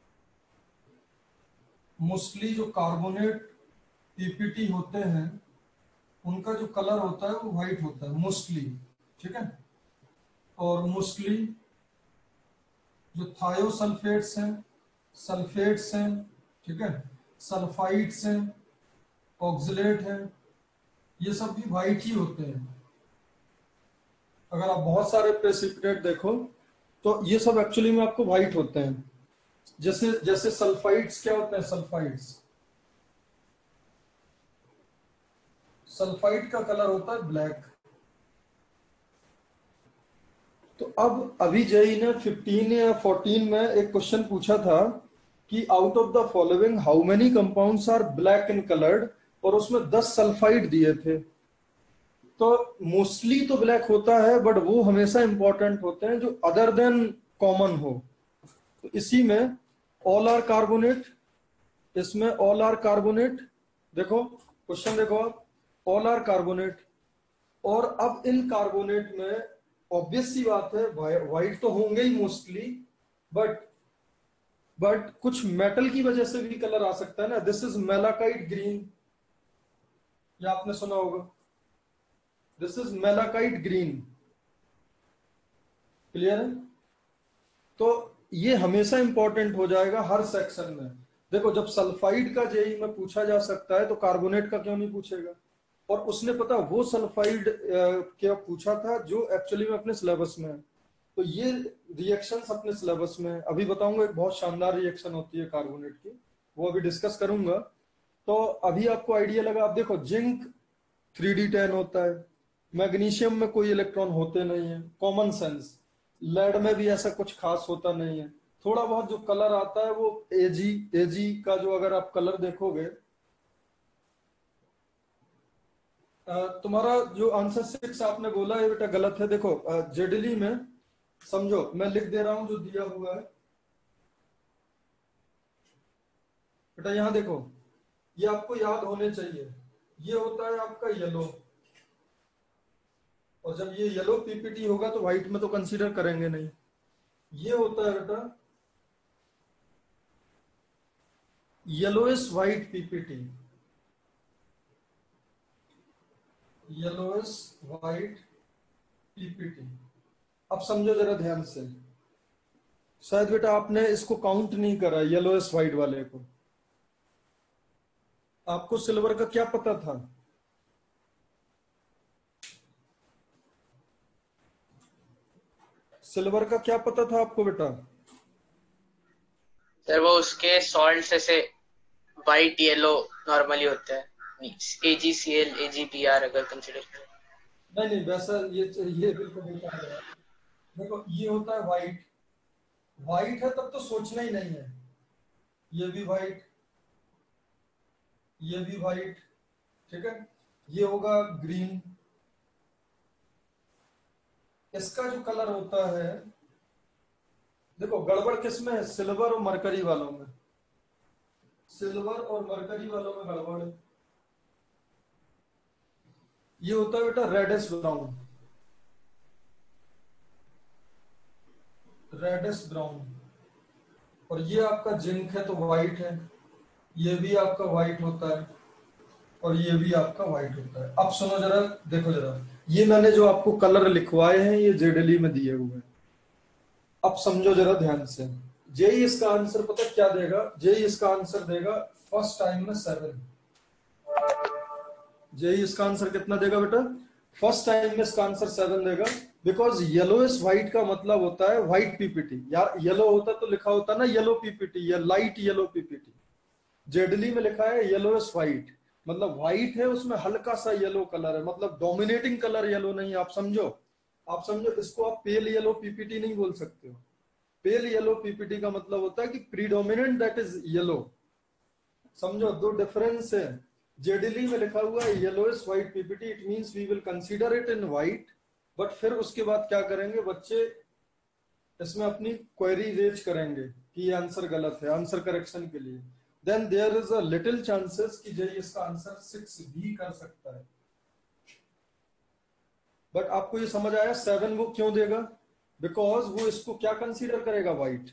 मोस्टली जो कार्बोनेट पीपीटी होते हैं उनका जो कलर होता है वो व्हाइट होता है मोस्टली। ठीक है, और मोस्टली जो थायोसल्फेट्स हैं, सल्फेट्स हैं, ठीक है, सल्फाइड्स हैं, ऑक्सलेट हैं, ये सब भी व्हाइट ही होते हैं। अगर आप बहुत सारे प्रेसिपिटेट देखो तो ये सब एक्चुअली में आपको व्हाइट होते हैं। जैसे जैसे सल्फाइड्स क्या होते हैं, सल्फाइड्स सल्फाइड का कलर होता है ब्लैक। तो अब अभी जेई ने फिफ्टीन या फोर्टीन में एक क्वेश्चन पूछा था कि out of the following how many compounds are black in coloured, और उसमें दस सल्फाइड दिए थे। तो मोस्टली तो ब्लैक होता है, बट वो हमेशा इंपॉर्टेंट होते हैं जो अदर देन कॉमन हो। तो इसी में ऑल आर कार्बोनेट, इसमें ऑल आर कार्बोनेट, देखो क्वेश्चन देखो आप, ऑल आर कार्बोनेट। और अब इन कार्बोनेट में ऑब्वियस सी बात है व्हाइट तो होंगे ही मोस्टली, बट बट कुछ मेटल की वजह से भी कलर आ सकता है ना। दिस इज मेलाकाइट ग्रीन, ये आपने सुना होगा, this is malachite green. Clear है? तो ये हमेशा इंपॉर्टेंट हो जाएगा हर सेक्शन में। देखो जब सल्फाइड का जेई में पूछा जा सकता है तो कार्बोनेट का क्यों नहीं पूछेगा? और उसने पता वो सल्फाइड क्या पूछा था जो एक्चुअली में अपने सिलेबस में है। तो ये रिएक्शंस अपने सिलेबस में है। अभी बताऊंगा, एक बहुत शानदार रिएक्शन होती है कार्बोनेट की, वो अभी डिस्कस करूंगा। तो अभी आपको आइडिया लगा। आप देखो जिंक थ्री डी टेन होता है, मैग्नीशियम में कोई इलेक्ट्रॉन होते नहीं है, कॉमन सेंस। लेड में भी ऐसा कुछ खास होता नहीं है। थोड़ा बहुत जो कलर आता है वो एजी एजी का, जो अगर आप कलर देखोगे, तुम्हारा जो आंसर सिक्स आपने बोला है बेटा गलत है। देखो जेडली में समझो, मैं लिख दे रहा हूं जो दिया हुआ है बेटा। यहां देखो, ये आपको याद होने चाहिए। ये होता है आपका येलो, और जब ये येलो पीपीटी होगा तो व्हाइट में तो कंसीडर करेंगे नहीं। ये होता है बेटा yellowish white PPT, yellowish white PPT. अब समझो जरा ध्यान से, शायद बेटा आपने इसको काउंट नहीं करा येलोइश व्हाइट वाले को। आपको सिल्वर का क्या पता था? सिल्वर का क्या पता था आपको बेटा? सर वो उसके सॉल्ट से वाइट येलो नॉर्मली होता है, A G C L A G P R अगर कंसिडर करें। नहीं नहीं वैसा ये ये बिल्कुल बेकार है। देखो ये होता है व्हाइट, व्हाइट है तब तो सोचना ही नहीं है। ये भी व्हाइट, ये भी व्हाइट, ठीक है। ये होगा ग्रीन। इसका जो कलर होता है, देखो गड़बड़ किसमें है? सिल्वर और मरकरी वालों में। सिल्वर और मरकरी वालों में गड़बड़ है। ये होता है बेटा रेडिश ब्राउन, रेडिश ब्राउन। और ये आपका जिंक है तो व्हाइट है। ये भी आपका व्हाइट होता है और ये भी आपका व्हाइट होता है। अब सुनो जरा, देखो जरा, ये मैंने जो आपको कलर लिखवाए हैं ये जेडली में दिए हुए हैं। अब समझो जरा ध्यान से। जेई इसका आंसर पता क्या देगा? जेई इसका आंसर देगा फर्स्ट टाइम में सेवन। जेई इसका आंसर कितना देगा बेटा? फर्स्ट टाइम में इसका आंसर सेवन देगा। बिकॉज येलोइश व्हाइट का मतलब होता है व्हाइट पीपीटी। यार येलो होता तो लिखा होता ना येलो पीपीटी या लाइट येलो पीपीटी। जेडली में लिखा है येलोइश व्हाइट, मतलब व्हाइट है उसमें हल्का सा येलो कलर है, मतलब डोमिनेटिंग कलर येलो नहीं। आप समझो, आप समझो इसको आप पेल येलो पीपीटी नहीं बोल सकते हो। पेल येलो पीपीटी का मतलब होता है कि प्रीडोमिनेंट दैट इज येलो। समझो दो डिफरेंस है। जेडली में लिखा हुआ है yellowish white PPT, it means we will consider it in white, but फिर उसके बाद क्या करेंगे बच्चे, इसमें अपनी क्वेरी रेज करेंगे कि ये आंसर गलत है, आंसर करेक्शन के लिए। Then there is a little chances कि जय इसका आंसर सिक्स भी कर सकता है। बट आपको ये समझ आया सेवन वो क्यों देगा? बिकॉज वो इसको क्या कंसीडर करेगा, व्हाइट।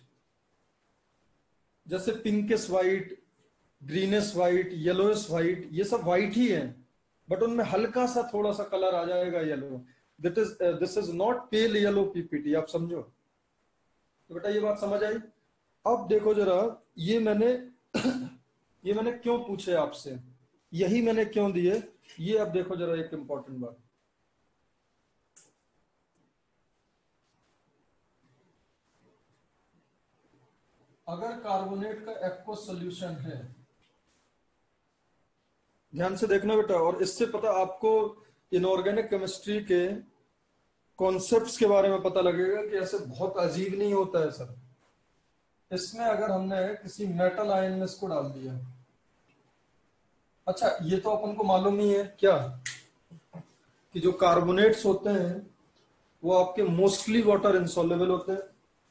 जैसे pinkish white, greenish white, yellowish white, ये सब व्हाइट ही है, बट उनमें हल्का सा थोड़ा सा कलर आ जाएगा yellow. That is this is not pale yellow PPT. आप समझो तो बेटा ये बात समझ आई। अब देखो जरा, ये मैंने ये मैंने क्यों पूछे आपसे, यही मैंने क्यों दिए, ये अब देखो जरा एक इंपॉर्टेंट बात। अगर कार्बोनेट का एक्वस सॉल्यूशन है, ध्यान से देखना बेटा, और इससे पता आपको इनऑर्गेनिक केमिस्ट्री के कॉन्सेप्ट्स के बारे में पता लगेगा कि ऐसे बहुत अजीब नहीं होता है सर। इसमें अगर हमने किसी मेटल आयन में इसको डाल दिया, अच्छा ये तो अपन को मालूम ही है क्या कि जो कार्बोनेट्स होते हैं वो आपके मोस्टली वाटर इनसॉल्युबल होते हैं।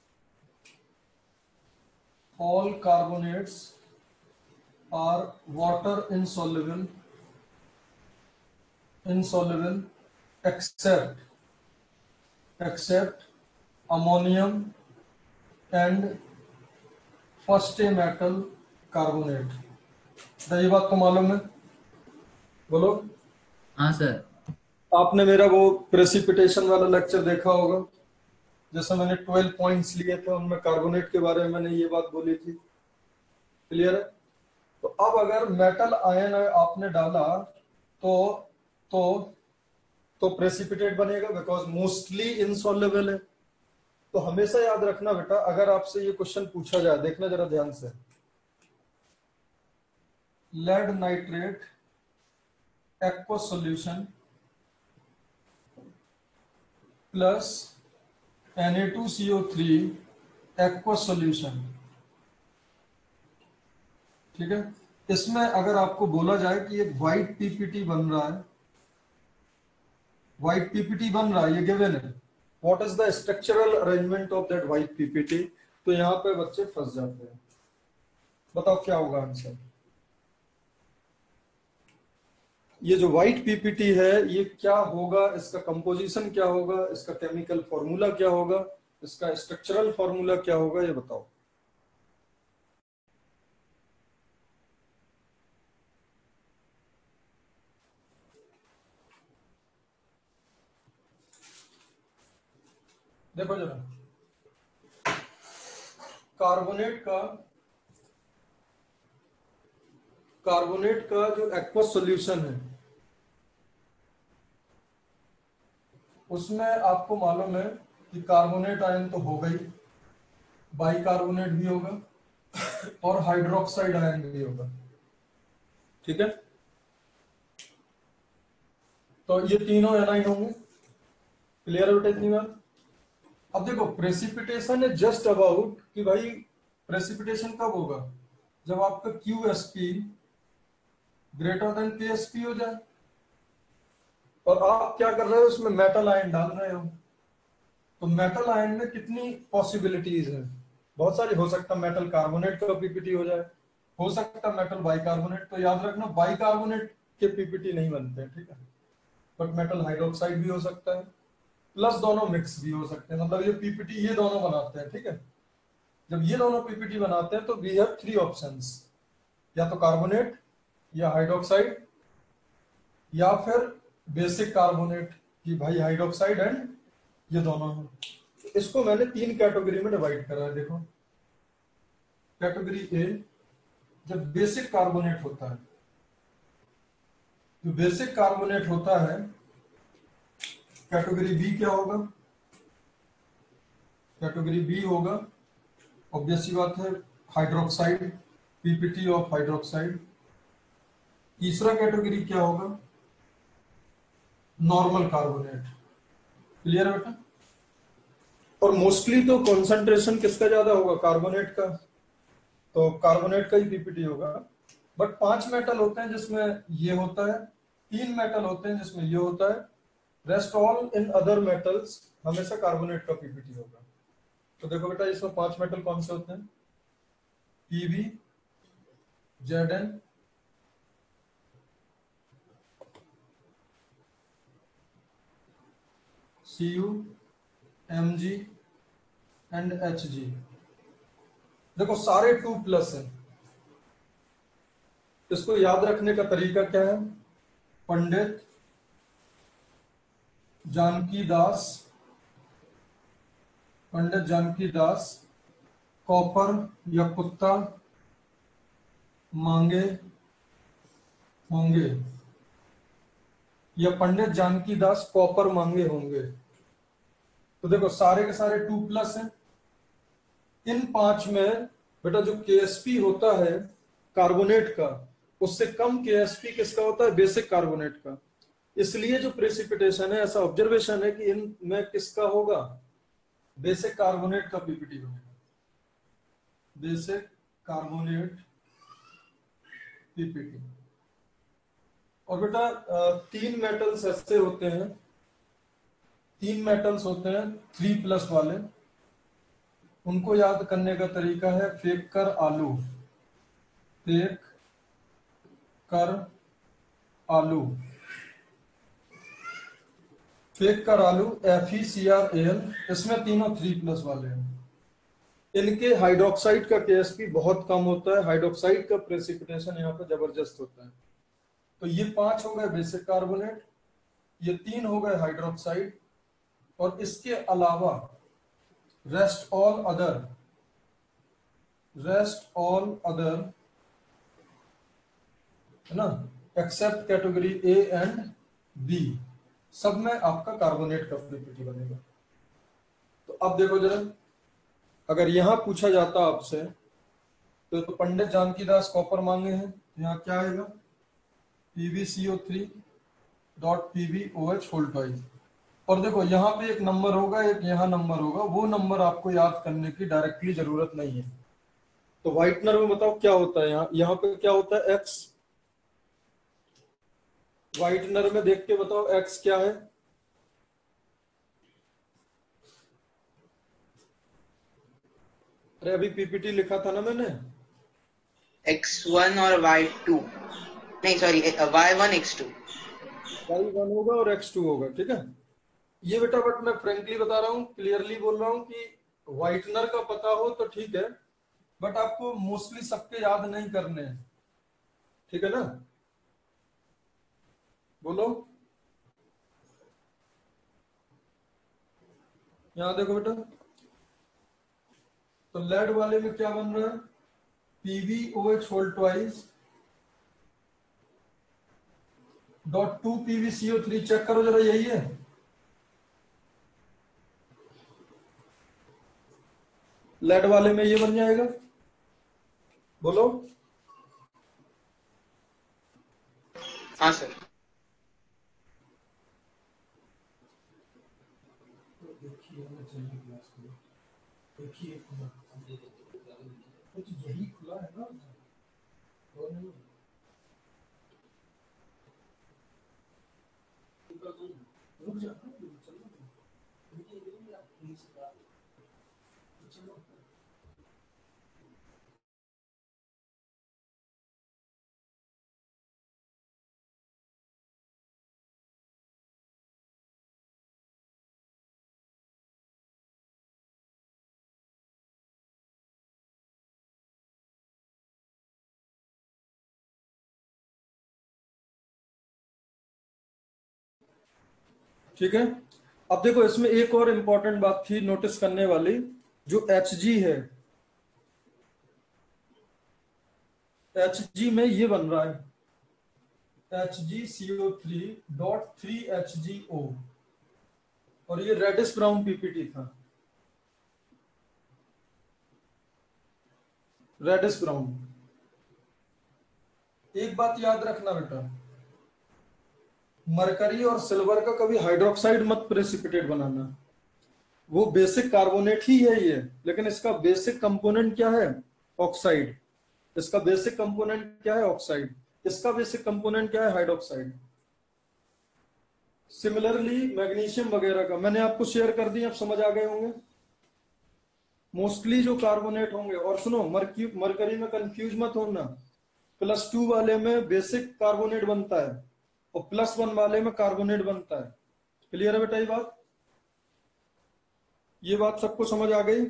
All carbonates are water insoluble insoluble except except ammonium and first A metal carbonate. ये बात तो मालूम है? बोलो। हाँ सर। आपने मेरा वो प्रेसिपिटेशन वाला लेक्चर देखा होगा, जैसे मैंने ट्वेल्व पॉइंट्स लिए थे, उनमें कार्बोनेट के बारे में मैंने ये बात बोली थी। क्लियर है? तो अब अगर मेटल आयन आपने डाला तो तो तो प्रेसिपिटेट बनेगा, बिकॉज मोस्टली इनसॉल्युबल है। तो हमेशा याद रखना बेटा, अगर आपसे ये क्वेश्चन पूछा जाए, देखना जरा ध्यान से, lead nitrate aqueous solution plus N A two C O three aqueous solution, ठीक है। इसमें अगर आपको बोला जाए कि एक व्हाइट पीपीटी बन रहा है, व्हाइट पीपीटी बन रहा है, ये गिवन है, what is the structural arrangement of that white PPT, तो यहां पे बच्चे फंस जाते हैं। बताओ क्या होगा आंसर? ये जो व्हाइट पीपीटी है ये क्या होगा, इसका कंपोजिशन क्या होगा, इसका केमिकल फॉर्मूला क्या होगा, इसका स्ट्रक्चरल फॉर्मूला क्या होगा, ये बताओ। देखो जरा, कार्बोनेट का कार्बोनेट का जो एक्वस सॉल्यूशन है उसमें आपको मालूम है कि कार्बोनेट आयन तो होगा ही, बाइकार्बोनेट भी होगा और हाइड्रोक्साइड आयन भी होगा, ठीक है। तो ये तीनों एनाइन होंगे। क्लियर है बेटा इतनी बात? अब देखो प्रेसिपिटेशन है जस्ट अबाउट कि भाई प्रेसिपिटेशन कब होगा, जब आपका Q S P greater than K S P हो जाए, और आप क्या कर रहे हो, उसमें मेटल आयन डाल रहे हो। तो मेटल आयन में कितनी पॉसिबिलिटीज है, बहुत सारी। हो सकता है मेटल कार्बोनेट का पीपीटी हो जाए, हो सकता है मेटल बाइकार्बोनेट। तो याद रखना बाइकार्बोनेट के पीपीटी नहीं बनते हैं, ठीक है, बट मेटल हाइड्रोक्साइड भी हो सकता है, प्लस दोनों मिक्स भी हो सकते हैं। मतलब ये पीपीटी ये दोनों बनाते हैं, ठीक है। जब ये दोनों पीपीटी बनाते हैं तो वी हैव थ्री ऑप्शंस, या तो कार्बोनेट या हाइड्रोक्साइड या फिर बेसिक कार्बोनेट, कि भाई हाइड्रोक्साइड एंड ये दोनों हैं। इसको मैंने तीन कैटेगरी में डिवाइड करा है। देखो कैटेगरी ए, जब बेसिक कार्बोनेट होता है, जो बेसिक कार्बोनेट होता है, कैटेगरी बी क्या होगा, कैटेगरी बी होगा, ऑब्वियस सी बात है, हाइड्रोक्साइड, पीपीटी ऑफ हाइड्रोक्साइड। तीसरा कैटेगरी क्या होगा, नॉर्मल कार्बोनेट। क्लियर है बेटा? और मोस्टली तो कॉन्सेंट्रेशन किसका ज्यादा होगा, कार्बोनेट का, तो कार्बोनेट का ही पीपीटी होगा। बट पांच मेटल होते हैं जिसमें ये होता है, तीन मेटल होते हैं जिसमें ये होता है, rest all in other metals हमेशा कार्बोनेट का पीपीटी होगा। तो देखो बेटा इसमें पांच मेटल कौन से होते हैं, PB, ZN, CU, MG and HG. देखो सारे टू प्लस है। इसको याद रखने का तरीका क्या है, पंडित जानकी दास, पंडित जानकी दास कॉपर या कुत्ता मांगे होंगे, या पंडित जानकी दास कॉपर मांगे होंगे। तो देखो सारे के सारे टू प्लस हैं। इन पांच में बेटा जो केएसपी होता है कार्बोनेट का, उससे कम केएसपी किसका होता है, बेसिक कार्बोनेट का। इसलिए जो प्रेसिपिटेशन है, ऐसा ऑब्जर्वेशन है कि इनमें किसका होगा, बेसिक कार्बोनेट का पीपीटी बनेगा, बेसिक कार्बोनेट पीपीटी। और बेटा तीन मेटल्स ऐसे होते हैं, तीन मेटल्स होते हैं थ्री प्लस वाले, उनको याद करने का तरीका है फेंक कर आलू, फेंक कर आलू, फेंक कर आलू, F E C R L, इसमें तीनों थ्री प्लस वाले हैं। इनके हाइड्रोक्साइड का केएसपी बहुत कम होता है, हाइड्रोक्साइड का प्रेसिपिटेशन यहाँ पे जबरदस्त होता है। तो ये पांच हो गए बेसिक कार्बोनेट, ये तीन हो गए हाइड्रोक्साइड, और इसके अलावा rest all other, rest all other है ना, except category A and B, सब में आपका कार्बोनेट का पीपीटी बनेगा। तो अब देखो जरा, अगर यहां पूछा जाता आपसे तो, तो पंडित जानकी दास कॉपर मांगे हैं, यहाँ क्या आएगा, PBCO three dot PBOH whole twice. और देखो यहाँ पे एक नंबर होगा, एक यहाँ नंबर होगा, वो नंबर आपको याद करने की डायरेक्टली जरूरत नहीं है। तो व्हाइटनर में बताओ क्या होता है, यहाँ यहाँ पे क्या होता है, एक्स। व्हाइटनर में देख के बताओ एक्स क्या है, अरे अभी पीपीटी लिखा था ना मैंने, एक्स वन और वाई टू, नहीं sorry Y one X two, Y one होगा और एक्स टू होगा, ठीक है। ये बेटा बट मैं फ्रेंकली बता रहा हूँ, क्लियरली बोल रहा हूँ कि व्हाइटनर का पता हो तो ठीक है, बट आपको मोस्टली सबके याद नहीं करने हैं, ठीक है ना, बोलो। यहां देखो बेटा, तो लेड वाले में क्या बन रहा है, PBOH whole twice dot two PBCO three, check करो जरा, यही है। लेड वाले में ये बन जाएगा, बोलो। हाँ सर। देखिए यही खुला है ना, रुक जा, ठीक है। अब देखो इसमें एक और इंपॉर्टेंट बात थी नोटिस करने वाली, जो एच जी है, एच जी में ये बन रहा है H G C O three dot three H G O, और ये रेडिश ब्राउन पीपीटी था। Reddish brown. एक बात याद रखना बेटा, मरकरी और सिल्वर का कभी हाइड्रोक्साइड मत प्रेसिपिटेट बनाना, वो बेसिक कार्बोनेट ही है ये, लेकिन इसका बेसिक कंपोनेंट क्या है? ऑक्साइड। इसका बेसिक कंपोनेंट क्या है? ऑक्साइड। इसका बेसिक कंपोनेंट क्या है? हाइड्रोक्साइड। सिमिलरली मैग्नीशियम वगैरह का मैंने आपको शेयर कर दी, आप समझ आ गए होंगे। मोस्टली जो कार्बोनेट होंगे, और सुनो मरक्यू मरकरी में कंफ्यूज मत होना, प्लस टू वाले में बेसिक कार्बोनेट बनता है और प्लस वन वाले में कार्बोनेट बनता है। क्लियर है बेटा ये बात? ये बात सबको समझ आ गई?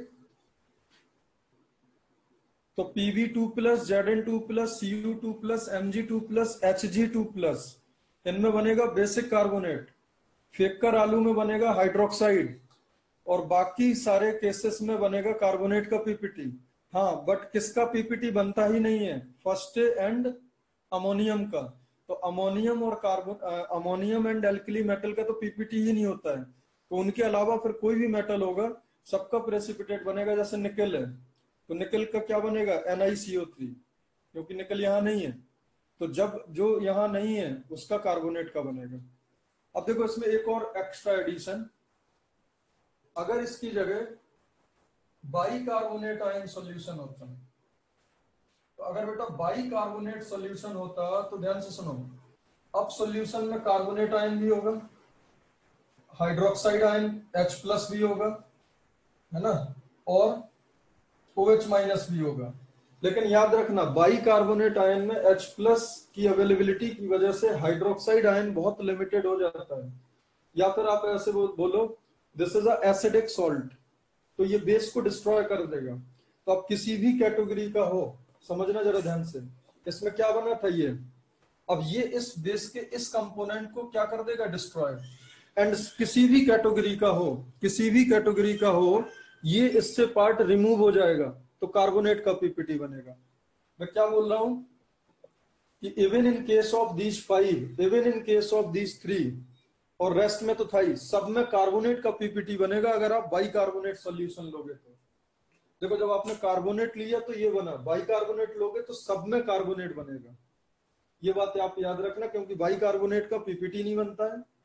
तो P B two plus, Z N two plus, C U two plus, M G two plus, H G two plus, इनमें बनेगा बेसिक कार्बोनेट। फेक्कर आलू में बनेगा हाइड्रोक्साइड, और बाकी सारे केसेस में बनेगा कार्बोनेट का पीपीटी। हाँ, बट किसका पीपीटी बनता ही नहीं है? फर्स्ट एंड अमोनियम का। तो अमोनियम और carbon ammonium and alkali metal का तो पीपीटी ही नहीं होता है। तो उनके अलावा फिर कोई भी मेटल होगा सबका प्रेसिपिटेट बनेगा। जैसे निकल है, तो निकल का क्या बनेगा? एन आई सी ओ थ्री, क्योंकि निकल यहाँ नहीं है। तो जब जो यहाँ नहीं है उसका कार्बोनेट का बनेगा। अब देखो इसमें एक और एक्स्ट्रा एडिशन, अगर इसकी जगह बाई कार्बोनेट आयन सॉल्यूशन होता, तो अगर बेटा बाई कार्बोनेट सॉल्यूशन होता तो ध्यान से सुनो, अब सॉल्यूशन में कार्बोनेट आयन भी होगा, हाइड्रोक्साइड आयन H प्लस भी होगा, है ना, और OH माइनस भी होगा। लेकिन याद रखना बाई कार्बोनेट आयन में H प्लस की अवेलेबिलिटी की वजह से हाइड्रोक्साइड आयन बहुत लिमिटेड हो जाता है। या फिर आप ऐसे बोलो this is a acidic salt, तो ये बेस को डिस्ट्रॉय कर देगा। तो अब किसी भी कैटेगरी का हो, समझना जरा ध्यान से, इसमें क्या बना था ये, अब ये इस बेस के इस कंपोनेंट को क्या कर देगा? डिस्ट्रॉय। एंड किसी भी कैटेगरी का हो, किसी भी कैटेगरी का हो, ये इससे पार्ट रिमूव हो जाएगा तो कार्बोनेट का पीपीटी बनेगा। मैं क्या बोल रहा हूं कि even in case of these five, even in case of these three, और रेस्ट में तो था ही, सब में कार्बोनेट का पीपीटी बनेगा अगर आप बाई कार्बोनेट सॉल्यूशन लोगे तो। देखो जब आपने कार्बोनेट लिया तो ये बना, बाई कार्बोनेट लोगे तो सब में कार्बोनेट बनेगा। ये बात आप याद रखना, क्योंकि बाई कार्बोनेट का पीपीटी नहीं बनता है